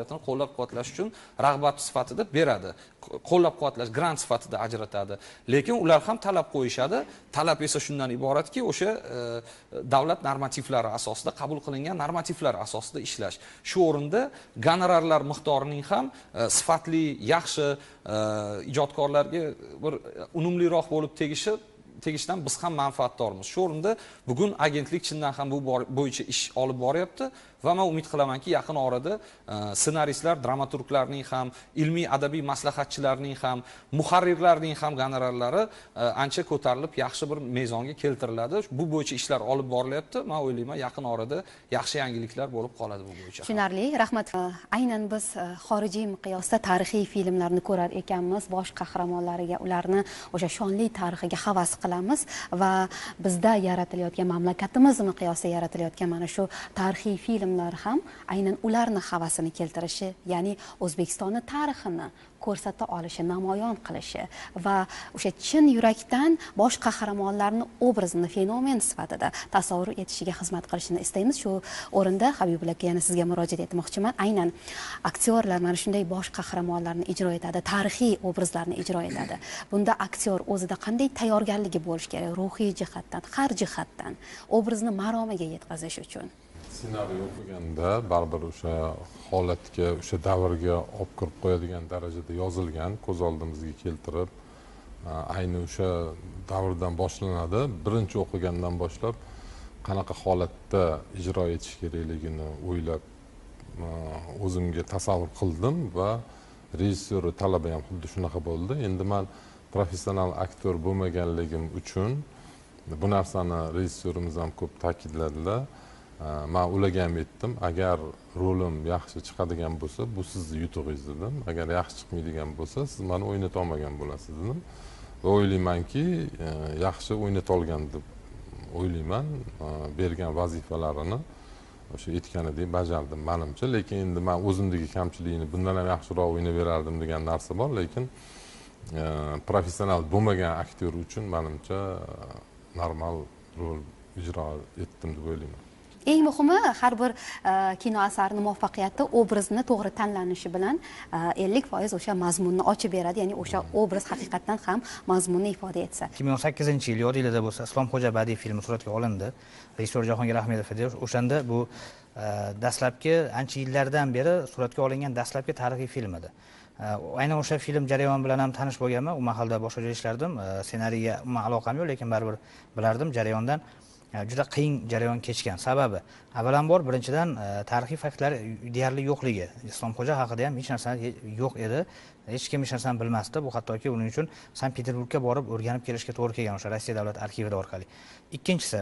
faoliyatini qo'llab-quvvatlash uchun rag'bat sifatida beradi. Qo'llab-quvvatlash grant sifatida ajratadi. Lekin ular ham talab qo'yishadi. Talab esa shundan iboratki, o'sha davlat normativlari asosida qabul qilingan normativlar asosida ishlash. Shu o'rinda gonorarlar miqdorining ham sifatli, yaxshi ijodkorlarga bir unumliroq bo'lib tegishdan biz ham manfaatdormiz. Shu o'rinda bugun agentlik chindan ham bu bo'yicha ish olib boryapti va men umid qilamanki, yaqin orada ssenaristlar, dramaturglarning ham, ilmiy adabiy maslahatchilarning ham, muharrirlarning ham gonorarlari ancha ko'tarilib, yaxshi bir mezonga keltiriladi. Bu bo'yicha ishlar olib borilyapti. Men o'ylayman, yaqin orada yaxshi yangiliklar bo'lib qoladi bu bo'yicha. Tushunarli. Rahmat. Aynan biz xorijiy miqyosda tarixiy filmlarni ko'rar ekanmiz, bosh qahramonlariga, ularni o'sha shonli tarixiga havas qilamiz va bizda yaratilayotgan, mamlakatimiz miqyosida yaratilayotgan mana shu tarixiy filmlar ham aynan ularni havasini keltirishi, ya'ni O'zbekistonning tarixini ko'rsata olishi, namoyon qilishi va o'sha chin yurakdan bosh qahramonlarni obrazini fenomen sifatida tasavvur etishiga xizmat qilishini istaymiz. Shu o'rinda Habibulla aka, yana sizga murojaat etmoqchiman. Aynan aktyorlar mana shunday bosh qahramonlarni ijro etadi, tarixiy obrazlarni ijro etadi. Bunda aktyor o'zida qanday tayyorgarligi bo'lishi kerak, ruhiy jihatdan, har jihatdan obrazni maromiga yetkazish uchun? Ssenariy o'qiganda baribir o'sha holatga, o'sha davrga olib kirib qo'yadigan darajada yozilgan, ko'z oldimizga keltirib, ayni o'sha davrdan boshlanadi. Birinchi o'qigandan boshlab qanaqa holatda ijro etish kerakligini o'ylab o'zimga tasavvur qildim va rejissori talabi ham xuddi shunaqa bo'ldi. Endi men professional aktyor bo'lmaganligim uchun bu narsani rejissorimiz ham ko'p ta'kidladilar. Men ularga ham aytdim, agar rolim yaxshi chiqadigan bo'lsa, bu sizning yutug'ingiz dedim. Agar yaxshi chiqmaydigan bo'lsa, siz meni o'ynata olmagan bo'lasiz dedim. Va o'ylaymanki, yaxshi o'ynata olgan deb o'ylayman. Bergan vazifalarini o'sha aytganidek bajardim menimcha, lekin endi men o'zimdagi kamchilikni bundan ham yaxshiroq o'ynab berardim degan narsa bor, lekin professional bo'lmagan aktyor uchun menimcha normal rol ijro etdim deb o'ylayman. Eng muhimi, har bir kino asarining muvaffaqiyati obrazni to'g'ri tanlanishi bilan 50% o'sha mazmunni ochib beradi, ya'ni o'sha obraz haqiqatan ham mazmunni ifoda etsa. 2018-yil yodingizda bo'lsa, Islomxo'ja badiiy filmi suratga olindi. Rejissor Jahongir Ahmedov edi. O'shanda bu dastlabki ancha yillardan beri suratga olingan dastlabki tarixiy film edi. Aynan o'sha film jarayoni bilan ham tanish bo'lganman. U mahalda boshqa joyda ishlardim. Ssenariyga umuman aloqam yo'q, lekin baribir bilardim jarayondan. Juda qiyin jarayon kechgan. Sababi, avvalambor birinchidan tarixiy faktlar deyarli yo'qligi. Islomxo'ja haqida ham hech narsa yo'q edi. Hech kim hech narsani bilmasdi. Bu hattoki uning uchun Sankt-Peterburgga borib o'rganib kelishga to'g'ri kelgan o'sha Rossiya davlat arxivida orqali. Ikkinchisi,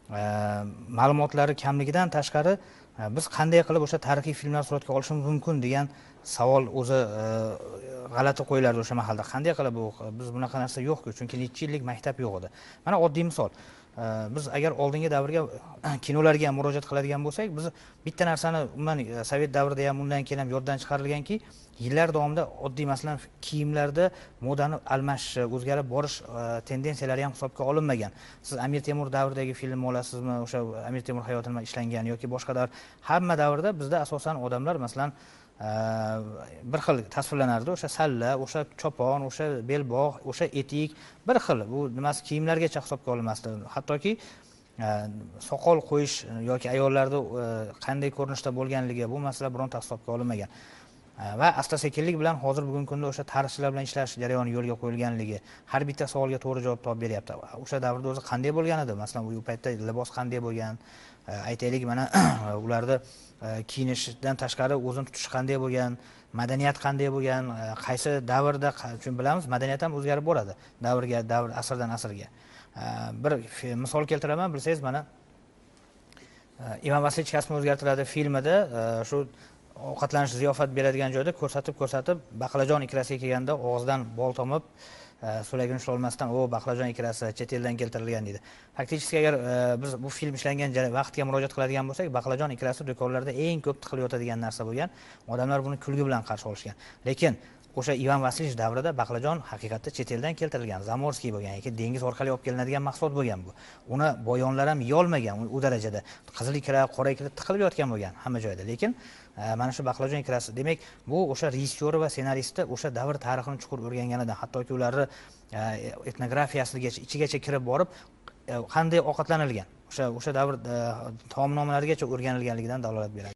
ma'lumotlari kamligidan tashqari biz qanday qilib o'sha tarixiy filmlar suratga olishimiz mumkin degan savol o'zi g'alati qo'yilardi o'sha mahalda. Qanday qilib bu? Biz bunaqa narsa yo'q-ku, chunki necha yillik maktab yo'q edi. Mana oddiy misol. Biz agar oldingi davrga kinolarga ham murojaat qiladigan bo'lsak, biz bitta narsani umuman Sovet davrida ham undan keyin ham yoddan chiqarilganki, yillar davomida oddiy masalan kiyimlarda modani almashishi, o'zgarib borish tendensiyalari ham hisobga olinmagan. Siz Amir Temur davridagi filmni olasizmi, o'sha Amir Temur hayotida ishlangan yoki boshqa davr, hamma davrda bizda asosan odamlar masalan bir xil tasvirlanardi. O'sha salla, o'sha chopon, o'sha belbog', o'sha etik bir xil. Bu nimasi kiyimlargacha hisobga olinmasdi. Hattoki soqol qo'yish yoki ayollarda qanday ko'rinishda bo'lganligi bu masala bironta hisobga olinmagan. Va asta-sekinlik bilan hozir bugungi kunda o'sha tarixchilar bilan ishlash jarayoni yo'lga qo'yilganligi, har bitta savolga to'g'ri javob topib beryapti. O'sha davrda o'zi qanday bo'lgan edi? Masalan, u paytda libos qanday bo'lgan? Aytaylik, mana ularda kiyinishdan tashqari o'zini tutish qanday bo'lgan, madaniyat qanday bo'lgan, qaysi davrda, chunki bilamiz, madaniyat ham o'zgarib boradi davrga, davr, asrdan asrga. Bir misol keltiraman, bilsangiz, mana Ivan Vasilichich kasbini o'zgartiradi filmida shu ovqatlanish, ziyofat beradigan joyda ko'rsatib baqlajon ikrasiga kelganda og'zidan bol tomib so'lagini ushlay olmasdan o baqlajon ikrasi chet eldan keltirilgan deydi. Faktichki agar biz bu film ishlangan vaqtga murojaat qiladigan bo'lsak, baqlajon ikrasi do'konlarda eng ko'p tiqilayotadigan narsa bo'lgan. Odamlar buni kulgi bilan qarshi olishgan. Lekin o'sha Ivan Vasilievich davrida baqlajon haqiqatda chet eldan keltirilgan, zamorskiy bo'lgan yoki dengiz orqali olib kelinadigan mahsulot bo'lgan bu. Uni boyonlar ham yeyolmagan u darajada. Qizil ikra, qora ikra tiqilib yotgan bo'lgan hamma joyda. Lekin mana shu baqlajon ikrasi, demak, bu o'sha rejissyori va ssenaristi o'sha davr tarixini chuqur o'rganganidan, hattoki ularni etnografiyasigacha ichigacha kirib borib, qanday ovqatlanilgan, o'sha davr taomnomalarigacha o'rganilganligidan dalolat beradi.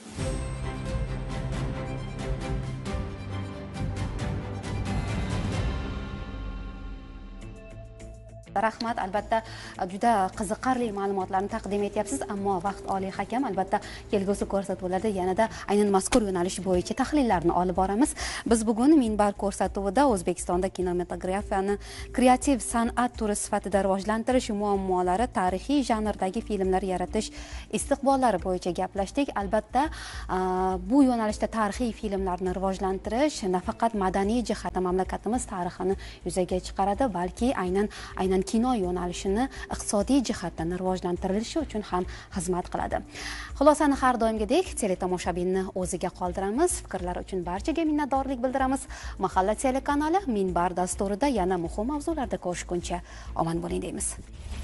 Rahmat, albatta juda qiziqarli ma'lumotlarni taqdim etyapsiz, ammo vaqt oliy hakam. Albatta kelgusi ko'rsatuvlarda yanada aynan mazkur yo'nalish bo'yicha tahlillarni olib boramiz. Biz bugun Minbar ko'rsatuvida O'zbekistonda kinematografiyani kreativ san'at turi sifatida rivojlantirish muammolari, tarixiy janrdagi filmlar yaratish istiqbollari bo'yicha gaplashdik. Albatta bu yo'nalishda tarixiy filmlarni rivojlantirish nafaqat madaniy jihatdan mamlakatimiz tarixini yuzaga chiqaradi, balki aynan kino yo'nalishini iqtisodiy jihatdan rivojlantirilishi uchun ham xizmat qiladi. Xulosani har doimgidek teletomoshabinni o'ziga qoldiramiz. Fikrlar uchun barchaga minnatdorlik bildiramiz. Mahalla telekanali Minbar dasturida yana muhim mavzularda ko'rishguncha omon bo'ling deymiz.